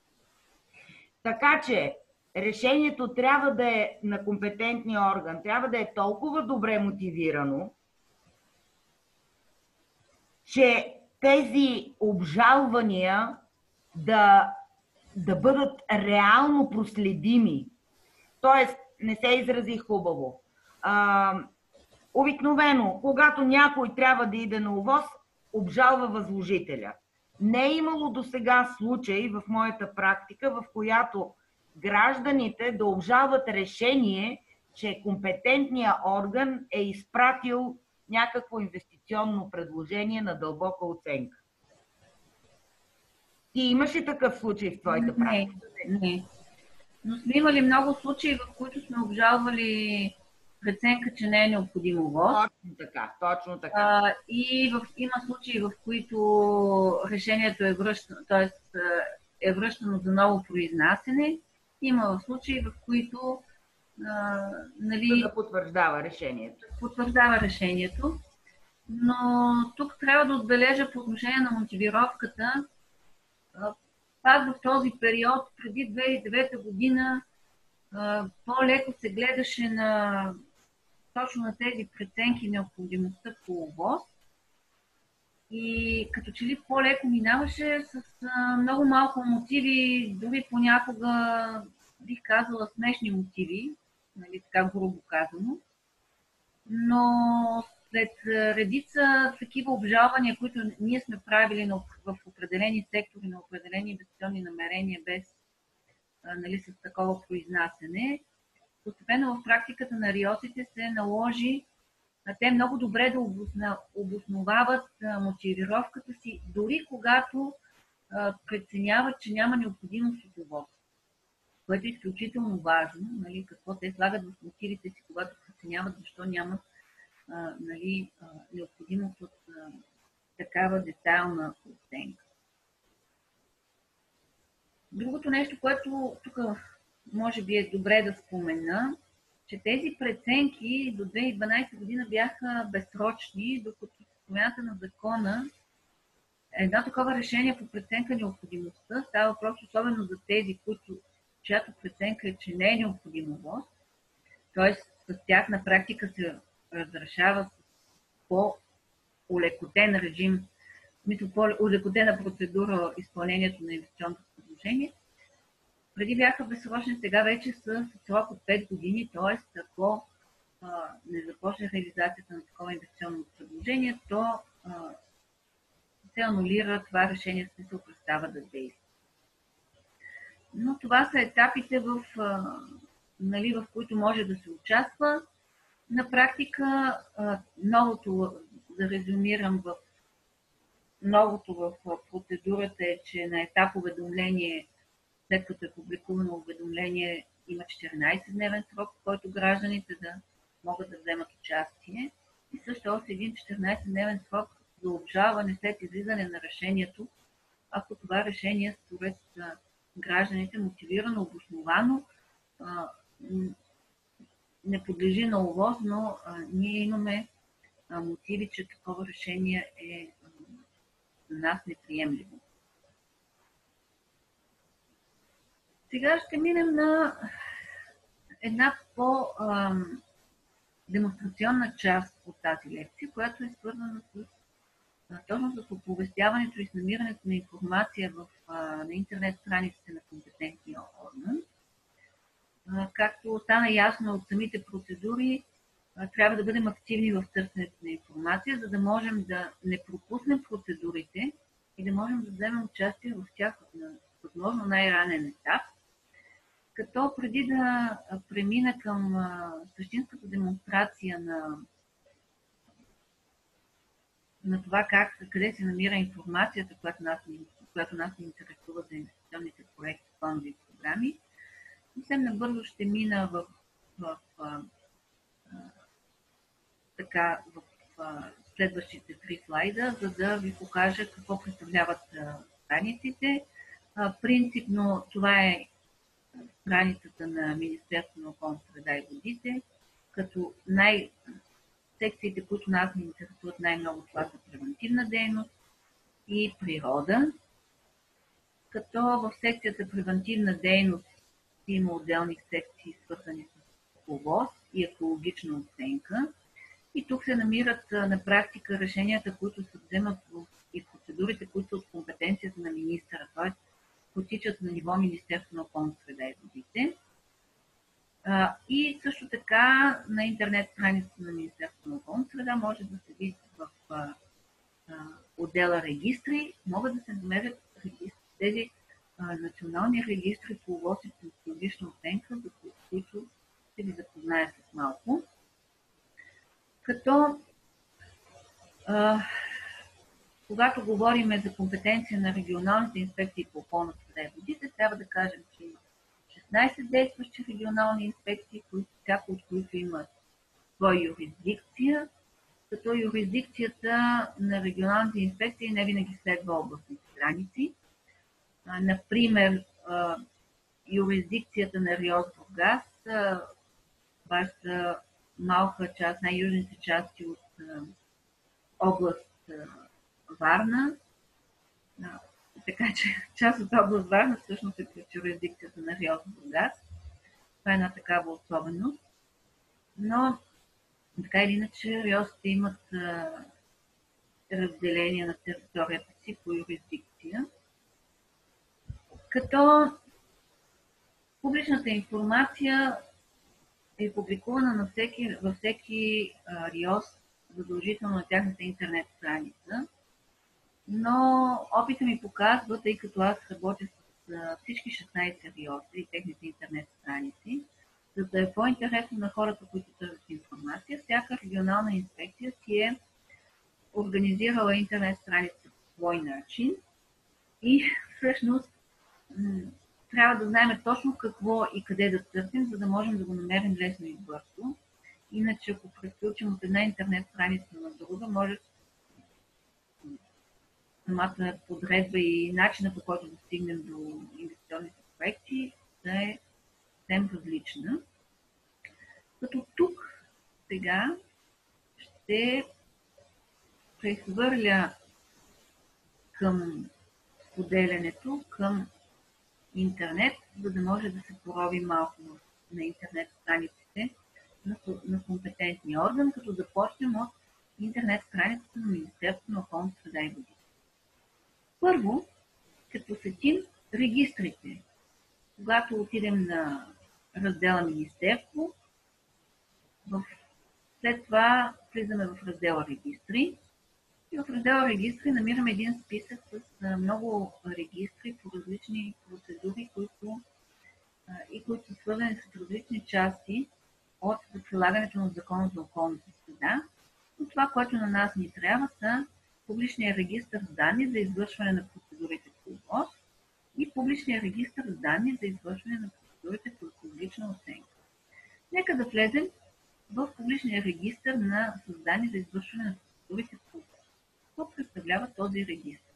Така че решението трябва да е на компетентния орган, трябва да е толкова добре мотивирано, че тези обжалвания да бъдат реално проследими. Тоест, не се изразих хубаво. Обикновено, когато някой трябва да иде на ОВОС, обжалва възложителя. Не е имало досега случай в моята практика, в която гражданите да обжалват решение, че компетентният орган е изпратил някакво инвестиционно предложение на дълбока оценка. Ти имаш ли такъв случай в твоята практика? Не. Но сме имали много случаи, в които сме обжалвали преценка, че не е необходимо ОВОС. Точно така. Има случаи, в които решението е връщано, т.е. е връщано за ново произнасяне. Има случаи, в които да потвърждава решението. Но тук трябва да отбележа по отношение на мотивировката. Пак в този период, преди 2009 година, по-леко се гледаше точно на тези преценки необходимостта по ОВОС. И като че ли по-леко минаваше с много малко мотиви, дори понякога бих казала смешни мотиви, нали, така грубо казано. Но след редица такива обжалвания, които ние сме правили в определени сектори, на определени инвестиционни намерения без с такова произнасяне, постепенно в практиката на РИОС-ите се наложи те много добре да обосновават мотивировката си, дори когато преценяват, че няма необходимост от ОВОС, което е изключително важно, нали, какво те слагат в мотивите си, когато преценяват защо няма необходимост от такава детайлна оценка. Другото нещо, което тук може би е добре да спомена, че тези преценки до 2012 година бяха безсрочни, докато с промяната на закона едно такова решение по преценка необходимостта става въпрос особено за тези, чиято преценка е, че не е необходимо ОВОС, т.е. с тях на практика се разрешава с по-улекотен режим, по-улекотена процедура изпълнението на инвестиционното предложение. Преди бяха безсрочни, сега вече са с срок от 5 години, т.е. ако не започне реализацията на такова инвестиционно предложение, то се анулира това решение, с смисъл престава да действа. Но това са етапите, в които може да се участва. На практика, новото, да резюмирам, новото в процедурата е, че на етап уведомление, след като е публикувано уведомление, има 14-дневен срок, в който гражданите да могат да вземат участие. И също още един 14-дневен срок за обжалване след излизане на решението, ако това решение според гражданите мотивирано, обосновано, не подлежи на ОВОС, но ние имаме мотиви, че такова решение е за нас неприемливо. Сега ще минем на една по-демонстрационна част от тази лекция, която е свързана с точно с оповестяването и с намирането на информация на интернет страниците на компетентния орган. Както стана ясно от самите процедури, трябва да бъдем активни в търсенето на информация, за да можем да не пропуснем процедурите и да можем да вземем участие в тях на възможно най-ранен етап. Като преди да премина към същинската демонстрация на това къде се намира информацията, която нас ни интересува за инвестиционните проекти, планови и програми, съвсем набързо ще мина в следващите 3 слайда, за да ви покажа какво представляват страниците. Принципно това е страницата на Министерството на околната среда и водите, като секциите, които нас ни интересуват най-много, това са превентивна дейност и природа. Като в секцията превентивна дейност има отделни секции, свързани с ОВОС и екологична оценка. И тук се намират на практика решенията, които се вземат и процедурите, които са от компетенцията на министъра, т.е. протичат на ниво Министерство на околната среда и водите. И също така на интернет страницата на Министерството на околната среда може да се види в отдела регистри, могат да се намерят тези национални регистри по ОВОС и по екологична оценка, за които ще ви запозная с малко. Като когато говорим за компетенция на регионалните инспекции по околната среда и водите, трябва да кажем, че има 16 действащи регионални инспекции, всяко от които има своя юрисдикция, като юрисдикцията на регионалните инспекции не винаги следва областните граници. Например, юрисдикцията на РИОС Бургас баща малка част, най-южните части от област Варна. Така че част от област Варна всъщност е пред юрисдикцията на РИОС Бургас. Това е една такава особеност. Но така или иначе РИОСите имат разделение на територията си по юрисдикция. Като публичната информация е публикувана във всеки РИОС, задължително на тяхната интернет страница. Но опита ми показва, тъй като аз работя с всички 16 РИОСа и техните интернет страници, за да е по-интересно на хората, които търсят информация, всяка регионална инспекция си е организирала интернет страница по свой начин и всъщност трябва да знаем точно какво и къде да търсим, за да можем да го намерим лесно и бързо. Иначе, ако прескочим от една интернет страница на друга, може самата подредба и начина, по който да стигнем до инвестиционните проекти, да е съвсем различна. Като тук сега ще прехвърля към споделянето, към интернет, за да може да се порови малко на интернет страниците на компетентния орган, като започнем от интернет страницата на Министерството на околната среда и водите. Първо, ще посетим регистрите. Когато отидем на раздела Министерство, след това влизаме в раздела Регистри. И в раздела Регистри намираме един списък с много регистри по различни процедури, които са свързани с различни части от прилагането на Закона за околната среда. Но това, което на нас ни трябва, са публичния регистър с данни за извършване на процедурите по ОВОС и публичния регистър с данни за извършване на процедурите по екологична оценка. Нека да влезем в публичния регистър с данни за извършване на процедурите по ОВОС. Какво представлява този регистър?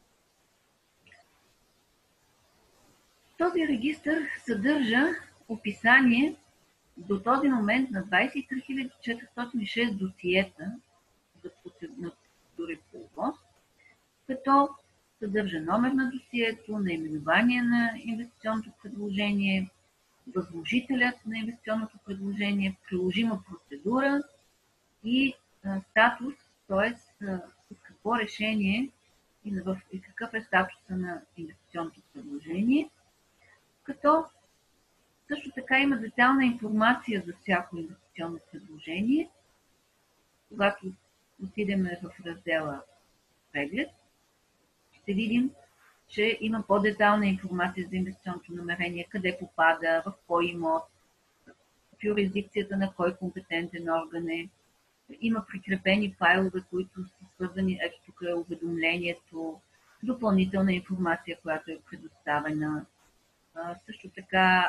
Този регистър съдържа описание до този момент на 23 406 досиета за процедури по ОВОС, като съдържа номер на досието, наименование на инвестиционното предложение, възложителят на инвестиционното предложение, приложима процедура и статус, т.е. с какво решение и какъв е статуса на инвестиционното предложение, като също така има детайлна информация за всяко инвестиционно предложение. Когато отидем в раздела преглед, ще видим, че има по-детайлна информация за инвестиционното намерение, къде попада, в кой имот, в юрисдикцията на кой компетентен орган е. Има прикрепени файлове, които са свързани, ето тук е уведомлението, допълнителна информация, която е предоставена. Също така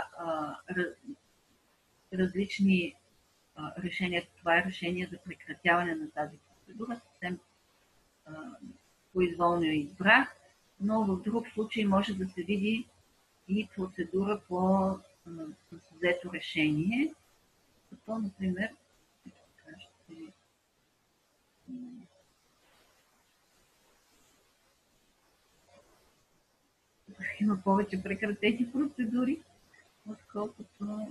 различни решения. Това е решение за прекратяване на тази процедура. Съвсем произволно я избрах, но в друг случай може да се види и процедура по взето решение. Като, например, има повече прекратени процедури, отколкото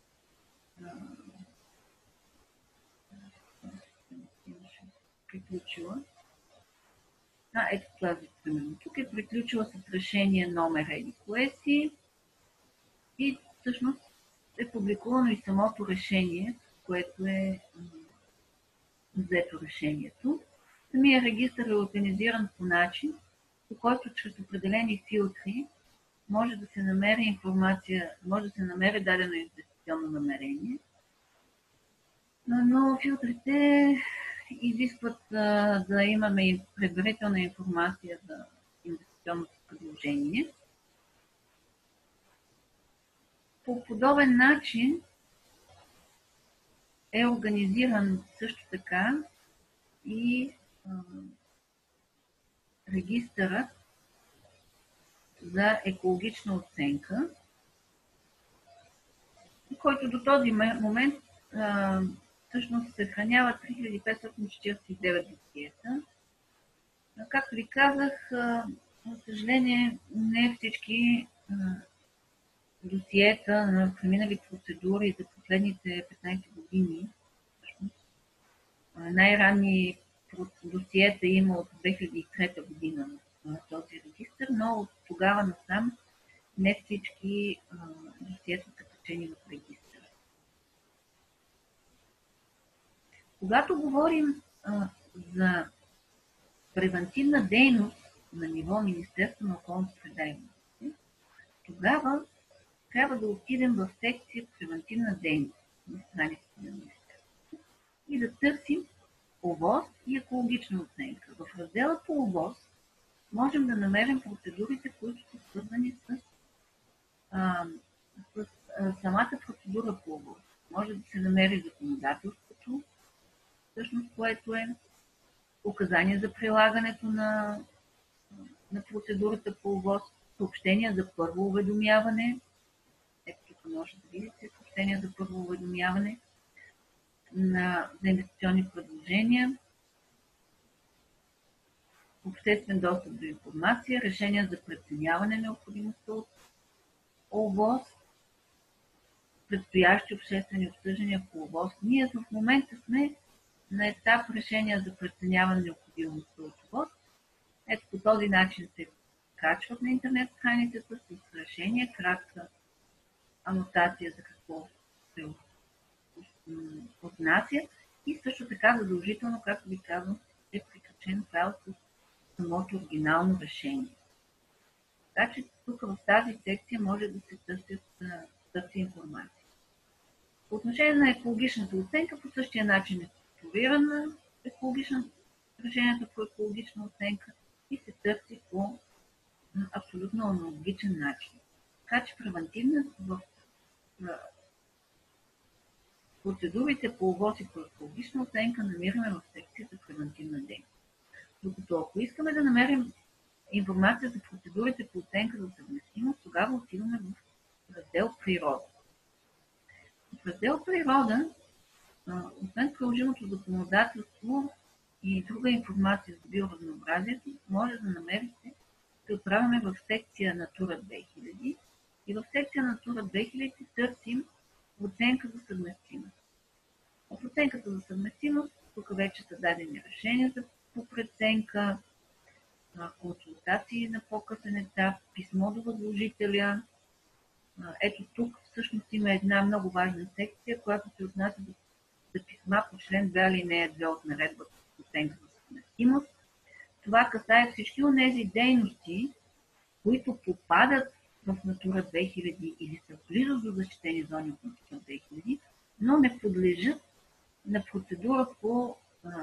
приключила. Ето тази, примерно. Тук е приключила с решение номер еди кое си и всъщност е публикувано и самото решение, което е взето решението. Самия регистър е организиран по начин, по който чрез определени филтри може да се намери информация, може да се намери дадено инвестиционно намерение, но филтрите изискват да имаме предварителна информация за инвестиционното предложение. По подобен начин е организиран също така и регистърът за екологична оценка, който до този момент всъщност съхранява 3549 досиета. Както ви казах, за съжаление, не всички досиета на преминали процедури за последните 15 години. Най-ранни досиета има от 2003 година на този регистр, но от тогава насам не всички досиета са качени в регистъра. Когато говорим за превантивна дейност на ниво Министерство на околната среда и водите, тогава трябва да отидем в секция превантивна дейност на страницата на Министерството и да търсим ОВОС и екологична оценка. В раздела по ОВОС можем да намерим процедурите, които са свързани с самата процедура по ОВОС. Може да се намери законодателството, всъщност което е указание за прилагането на процедурата по ОВОС, съобщения за първо уведомяване. Ето тук може да видите съобщения за първо уведомяване за инвестиционни предложения, обществен достъп до информация, решения за преценяване на необходимостта от ОВОС, предстоящи обществени обсъждания по ОВОС. Ние в момента сме на етап решения за преценяване на необходимостта от ОВОС. Ето по този начин се качват на интернет страницата с решение, кратка анотация за какво се отнася и също така задължително, както ви казвам, е прикачен файл с самото оригинално решение. Така че тук в тази секция може да се търси информация. По отношение на екологичната оценка, по същия начин е структурирана решението по екологична оценка и се търси по абсолютно аналогичен начин. Така че превантивна в процедурите по ОВОС и по екологична оценка намираме в секцията превантивна дейност. Докато ако искаме да намерим информация за процедурите по оценка за съвместимост, тогава отиваме в раздел природа. В раздел природа, освен приложимото законодателство и друга информация за биоразнообразието, може да намерите, да отправяме в секция Натура 2000 и в секция Натура 2000 търсим оценка за съвместимост. От оценката за съвместимост тук вече са дадени решения по преценка, оценка, консултации на по-късен етап, писмо до възложителя. Ето тук всъщност има една много важна секция, която се отнася за писма по член 2 алинея 2 от наредбата за оценка за съвместимост. Това касае всички от тези дейности, които попадат в Натура 2000 или са близо до защитени зони от Натура 2000, но не подлежат на процедура по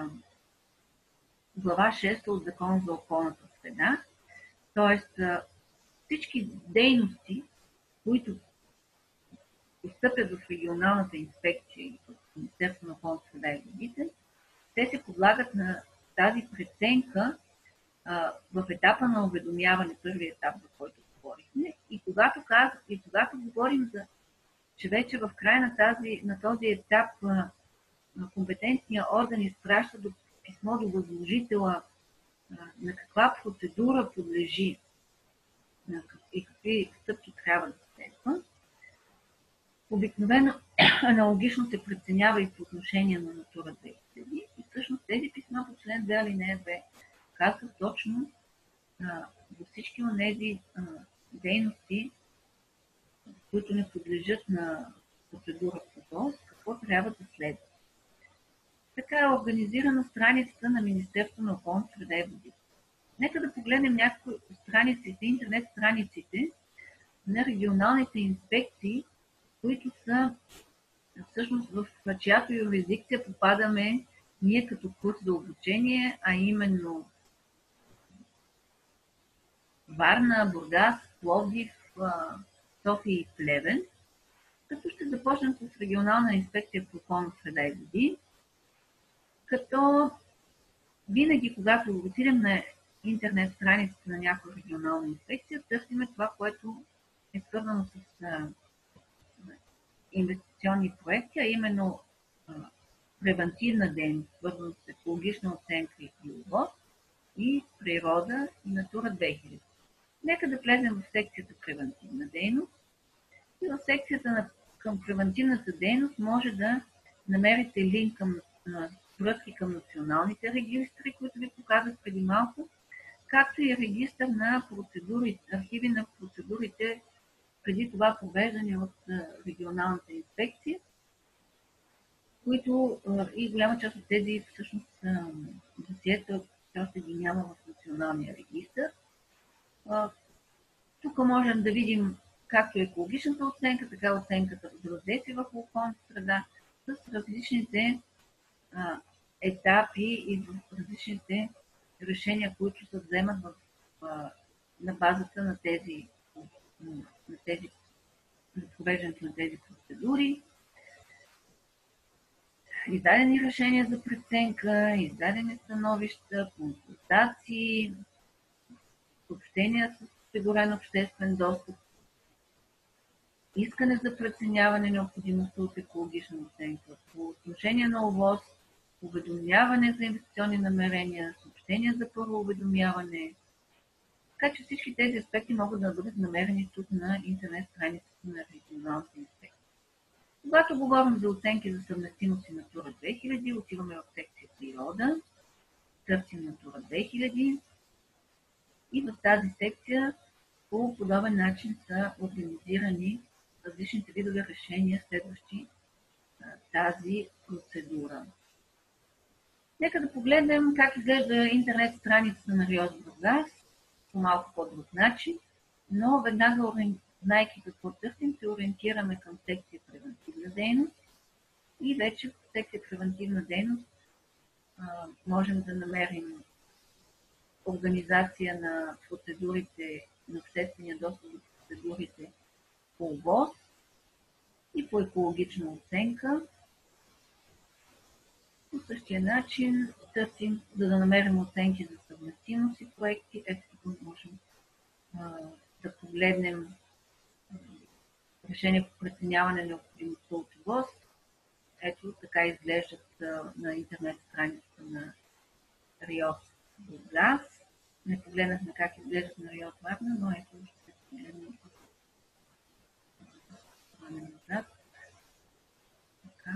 глава 6 от Закона за околната среда. Тоест всички дейности, които постъпят в регионалната инспекция и в Министерството на околната среда и водите, те се подлагат на тази преценка в етапа на уведомяване, първият етап, за който говорихме. И когато говорим за, че вече в края на този етап компетентният орган изпраща писмо до възложителя на каква процедура подлежи и какви стъпки трябва да следва, обикновено аналогично се преценява и по отношение на Натура 2000 и всъщност тези писма по член 2 алинея 2 казват точно за всички от тези дейности, които не подлежат на процедура по ОС, какво трябва да следва. Така е организирана страницата на Министерството на околната среда и водите. Нека да погледнем някои страниците, интернет страниците на регионалните инспекции, които са всъщност в чиято юрисдикция попадаме ние като курс за обучение, а именно Варна, Бургас, Пловдив, София и Плевен. Като ще започнем с регионална инспекция по околна среда и води, като винаги, когато отидем на интернет страницата на някоя регионална инспекция, търсиме това, което е свързано с инвестиционни проекти, а именно превантивна дейност, свързана с екологична оценка и биовоз, и природа и Натура 2000. Нека да влезем в секцията превантивна дейност. И в секцията към превантивната дейност може да намерите линк към връзки към националните регистри, които ви показах преди малко, както и регистър на процедури, архиви на процедурите, преди това провеждани от регионалната инспекция, които и голяма част от тези всъщност досиета още ги няма в националния регистър. Тук можем да видим както екологичната оценка, така и оценката за въздействие върху околната среда с различните етапи и в различните решения, които се вземат на базата на провеждането на тези процедури. Издадени решения за преценка, издадени становища, консултации, съобщения с осигурен обществен достъп, искане за преценяване на необходимостта от екологична оценка, по отношение на ОВОС, уведомяване за инвестиционни намерения, съобщения за първо уведомяване. Така че всички тези аспекти могат да бъдат намерени тук на интернет страницата на регионалната инспекция. Когато говорим за оценки за съвместимост и Натура 2000, отиваме в секция природа, търсим Натура 2000 и в тази секция по подобен начин са организирани различните видове решения, следващи тази процедура. Нека да погледнем как изглежда интернет страницата на РИОС Бургас по малко по-друг начин, но веднага, знайки какво търсим, се ориентираме към секция превентивна дейност и вече в секция превентивна дейност можем да намерим организация на процедурите, на обществения достъп до процедурите по ОВОС и по екологична оценка. По същия начин търсим, за да намерим оценки за съвместимост и проекти. Ето тук можем да погледнем решение по преценяване на необходимостта от ОВОС. Ето така изглеждат на интернет страницата на РИОС Бургас. Не погледнахме как изглеждат на РИОС Варна, но ето ще се погледнем назад. Така.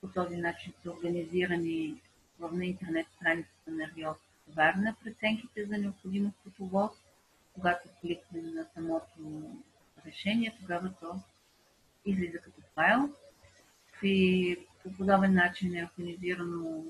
този начин са организирани на интернет страницата на РИОС Варна преценките за необходимост от ОВОС. Когато кликнем на самото решение, тогава то излиза като файл. По подобен начин е организирано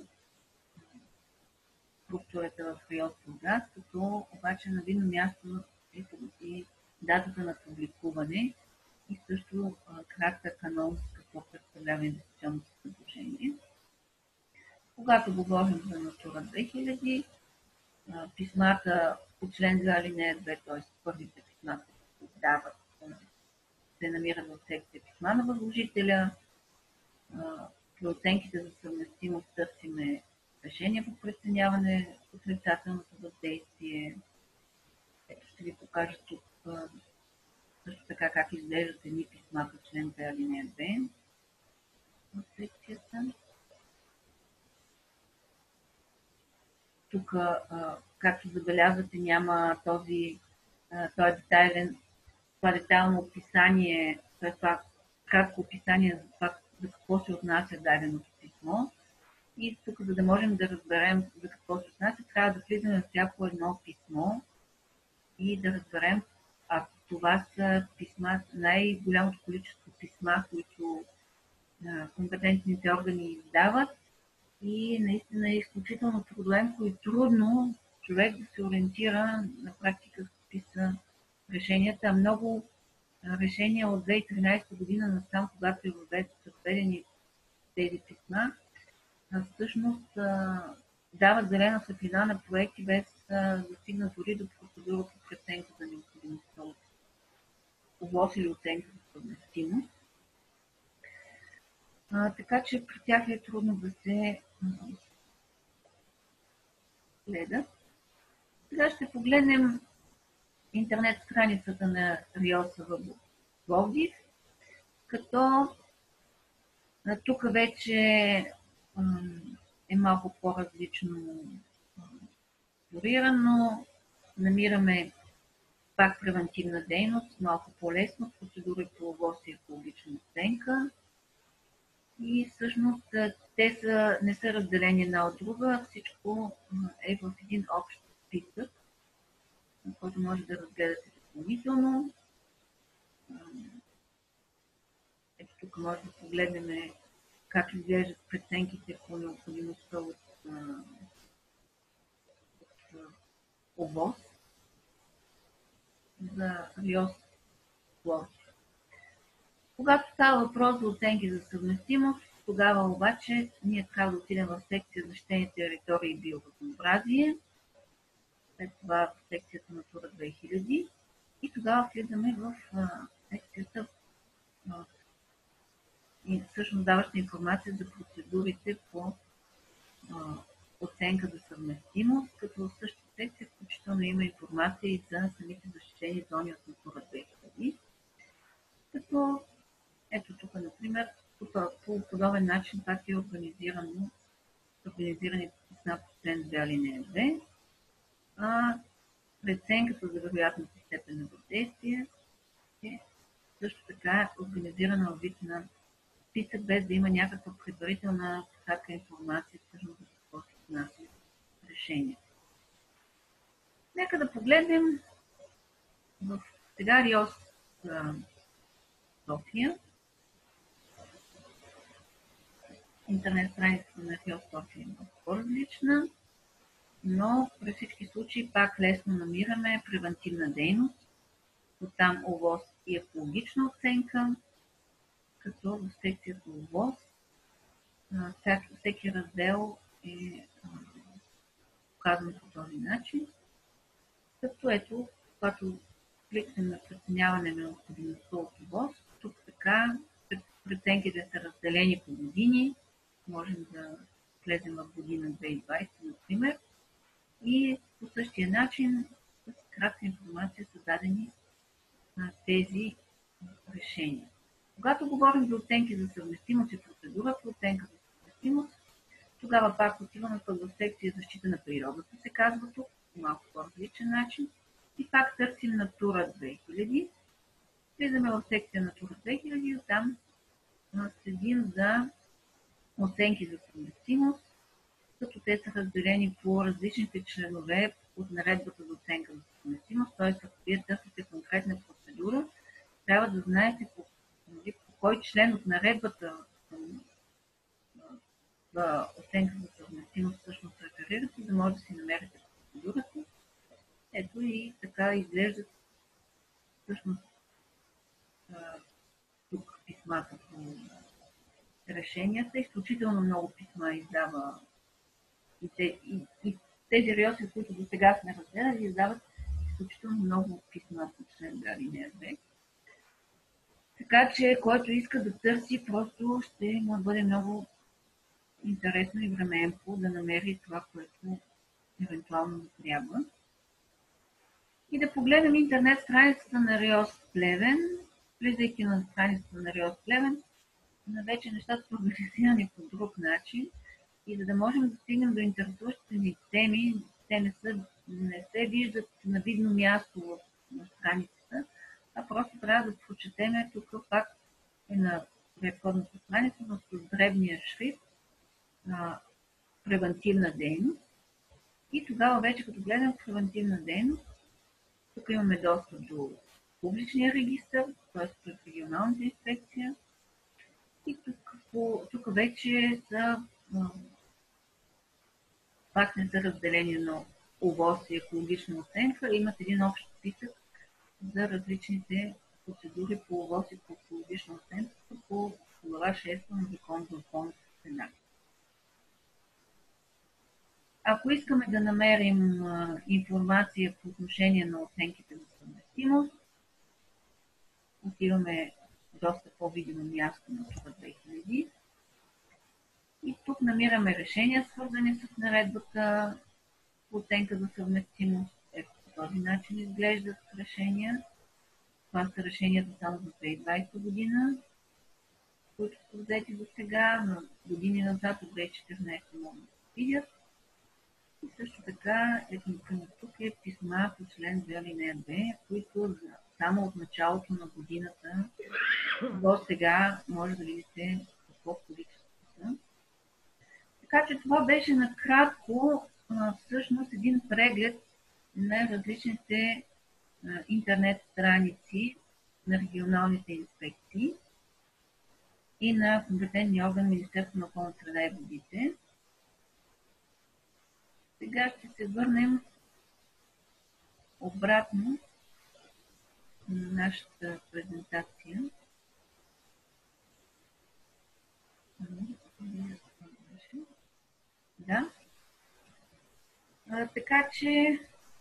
структурата в РИОС Бургас, като обаче на видно място и датата на публикуване и също кратък анонс какво представлява инвестиционното предложение. Когато говорим за Натура 2000, писмата по член 2 алинея 2, т.е. първите писма се намират в секция писма на възложителя. При оценките за съвместимост търсиме решение по преценяване отрицателното въздействие. Ето ще ви покажа тук също така как изглеждат едни писма по член 2 алинея 2 в секцията. Тук, както забелязвате, няма това детайлно описание, това кратко описание за това за какво се отнася даденото писмо. И тук, за да можем да разберем за какво се отнася, трябва да влизаме в всяко едно писмо и да разберем, ако това са писма, най-голямото количество писма, които компетентните органи издават, и наистина е изключително трудоемко и трудно човек да се ориентира на практика какви са решенията. Много решения от 2013 година насам, когато е въведени тези писма, всъщност дават зелена светлина на проекти без да стигнат дори до процедура по преценка за необходимостта от ОВОС или оценка за съвместимост. Така че при тях е трудно да се гледат. Сега ще погледнем интернет страницата на РИОС в Пловдив, като тук вече е малко по-различно структурирано. Намираме пак превентивна дейност, малко по-лесно, процедури по ОВОС и екологична оценка. И всъщност те не са разделени една от друга, всичко е в един общ списък, който може да разгледате допълнително. Ето тук може да погледнем как изглеждат преценките по необходимостта от ОВОС за РИОС Пловдив. Когато става въпрос за оценки за съвместимост, тогава обаче ние трябва да отидем в секция защитени територии и биоразнообразие, след това в секцията Натура 2000 и тогава влизаме в секцията и всъщност даваща информация за процедурите по оценка за съвместимост, като в същата секция включително има информация и за самите защитени зони от Натура 2000. Като ето тук, например, по подобен начин пак е организирани писма по член 2 алинея 2. Преценката за вероятност и степен на въздействие е също така организирана в вид на списък, без да има някаква предварителна кратка информация, всъщност за какво се отнася решение. Нека да погледнем в сега РИОС София. Интернет страницата на РИОС София е по-различна, но при всички случаи пак лесно намираме превентивна дейност, оттам ОВОС и екологична оценка, като в секцията ОВОС всеки раздел е показан по този начин, като ето, когато кликнем на преценяване на необходимостта от ОВОС, тук така преценките са разделени по години, можем да влезем в година 2020, например, и по същия начин с кратка информация са дадени тези решения. Когато говорим за оценки за съвместимост и процедура по оценка за съвместимост, тогава пак отиваме в секция защита на природата, се казва тук, по малко по-различен начин, и пак търсим Натура 2000. Влизаме в секция Натура 2000 и оттам следим за оценки за съвместимост, като те са разделени по различните членове от наредбата за оценка за съвместимост, т.е. ако вие търсите конкретна процедура, трябва да знаете по кой член от наредбата за оценка за съвместимост всъщност реферирате, да може да си намерите процедурата. Ето и така изглеждат всъщност тук писмата по решенията. Изключително много писма издава и тези РИОС, които до сега сме разгледали, издават изключително много писма по член 2 алинея 2. Така че, който иска да търси, просто ще му бъде много интересно и времеемко да намери това, което евентуално му трябва. И да погледнем интернет страницата на РИОС Плевен. Влизайки на страницата на РИОС Плевен, вече нещата са организирани по друг начин и за да можем да стигнем до интересуващите ни теми, те не се виждат на видно място на страницата, а просто трябва да прочетем тук пак е на предходната страница, но с дребния шрифт превентивна дейност. И тогава вече като гледам превентивна дейност, тук имаме достъп до публичния регистър, т.е. пред регионалната инспекция. И тук вече са пак не са разделени на ОВОС и екологична оценка. Имат един общ списък за различните процедури по ОВОС и по екологична оценка по глава 6 на Закон за околната среда. Ако искаме да намерим информация по отношение на оценките за съвместимост, отиваме доста по-видимо място на Натура 2000. И тук намираме решения, свързани с наредбата по оценка за съвместимост. Ето по този начин изглеждат решения. Това са решенията само за 2020 година, които са взети до сега, но години назад от 2014 могат да се видят. И също така, ето тук е писма по член 2 алинея 2, които само от началото на годината до сега може да видите какво количество са. Така че това беше накратко всъщност един преглед на различните интернет страници на регионалните инспекции и на компетентния орган Министерството на околната среда и водите. Сега ще се върнем обратно на нашата презентация. Да. Така че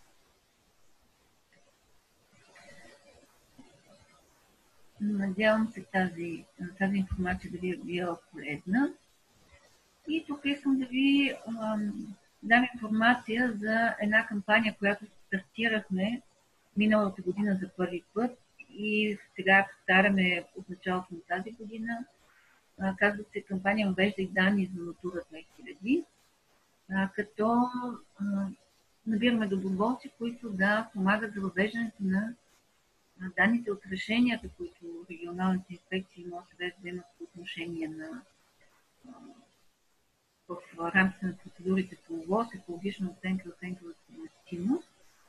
надявам се тази информация да ви е била полезна. И тук искам да ви дам информация за една кампания, която стартирахме миналата година за първи път и сега повтаряме от началото на тази година. Казва се кампания "Въвеждай данни за Натура 2000", като набираме доброволци, които да помагат за въвеждането на данните от решенията, които регионалните инспекции могат да вземат по отношение на в рамките на процедурите по ОВОС, екологична оценка и оценка за съвместимост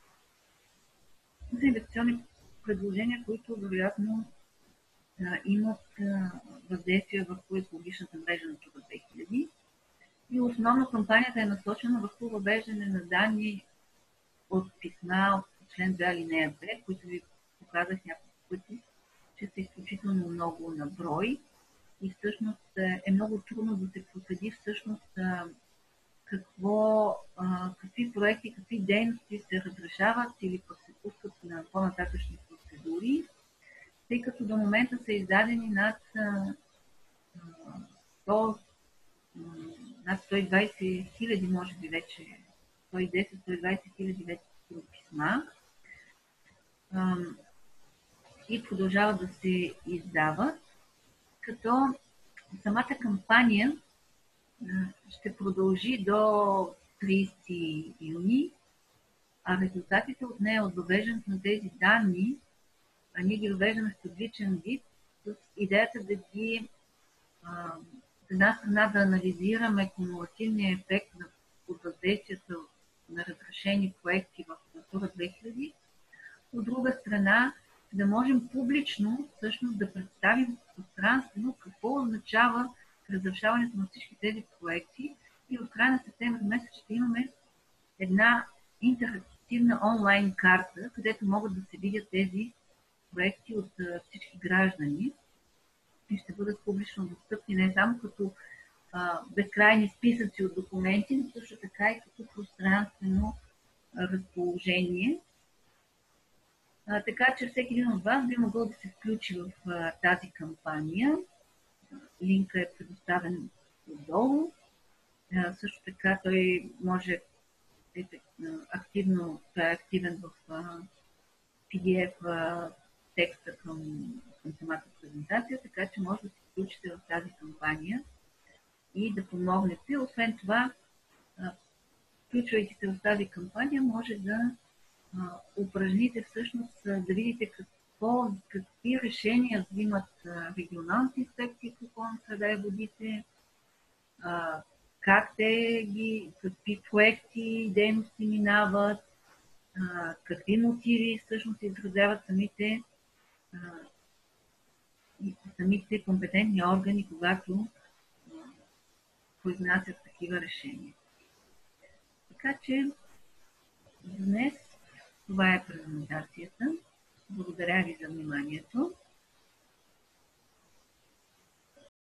за инвестиционни предложения, които вероятно имат въздействие върху екологичната мрежа на Натура 2000. И основно кампанията е насочена върху въвеждане на данни от писма от член 2 алинея 2, които ви показах няколко пъти, че са изключително много на брой. И всъщност е много трудно да се проследи всъщност какви проекти, какви дейности се разрешават или пък се пускат на по-нататъчни процедури, тъй като до момента са издадени над 120 хиляди, може би вече 110-120 хиляди вече писма и продължават да се издават, като самата кампания ще продължи до 30 юни, а резултатите от нея, от въвеждането на тези данни, ние ги въвеждаме в табличен вид с идеята да една страна да анализираме кумулативния ефект от въздействието на разрешени проекти в Натура 2000, от друга страна да можем публично всъщност да представим пространствено какво означава разрешаването на всички тези проекти и от края на септември месец ще имаме една интерактивна онлайн карта, където могат да се видят тези проекти от всички граждани и ще бъдат публично достъпни не само като безкрайни списъци от документи, но също така и като пространствено разположение. Така че всеки един от вас би могъл да се включи в тази кампания. Линка е предоставен отдолу. Също така той може активно, той е активен в PDF текста към самата презентация, така че може да се включите в тази кампания и да помогнете. Освен това, включвайки се в тази кампания, може да упражните всъщност, да видите какви решения взимат регионалните инспекции по околната среда и водите, как какви проекти и дейности минават, какви мотиви всъщност изразяват самите компетентни органи, когато произнасят такива решения. Така че днес това е презентацията. Благодаря ви за вниманието.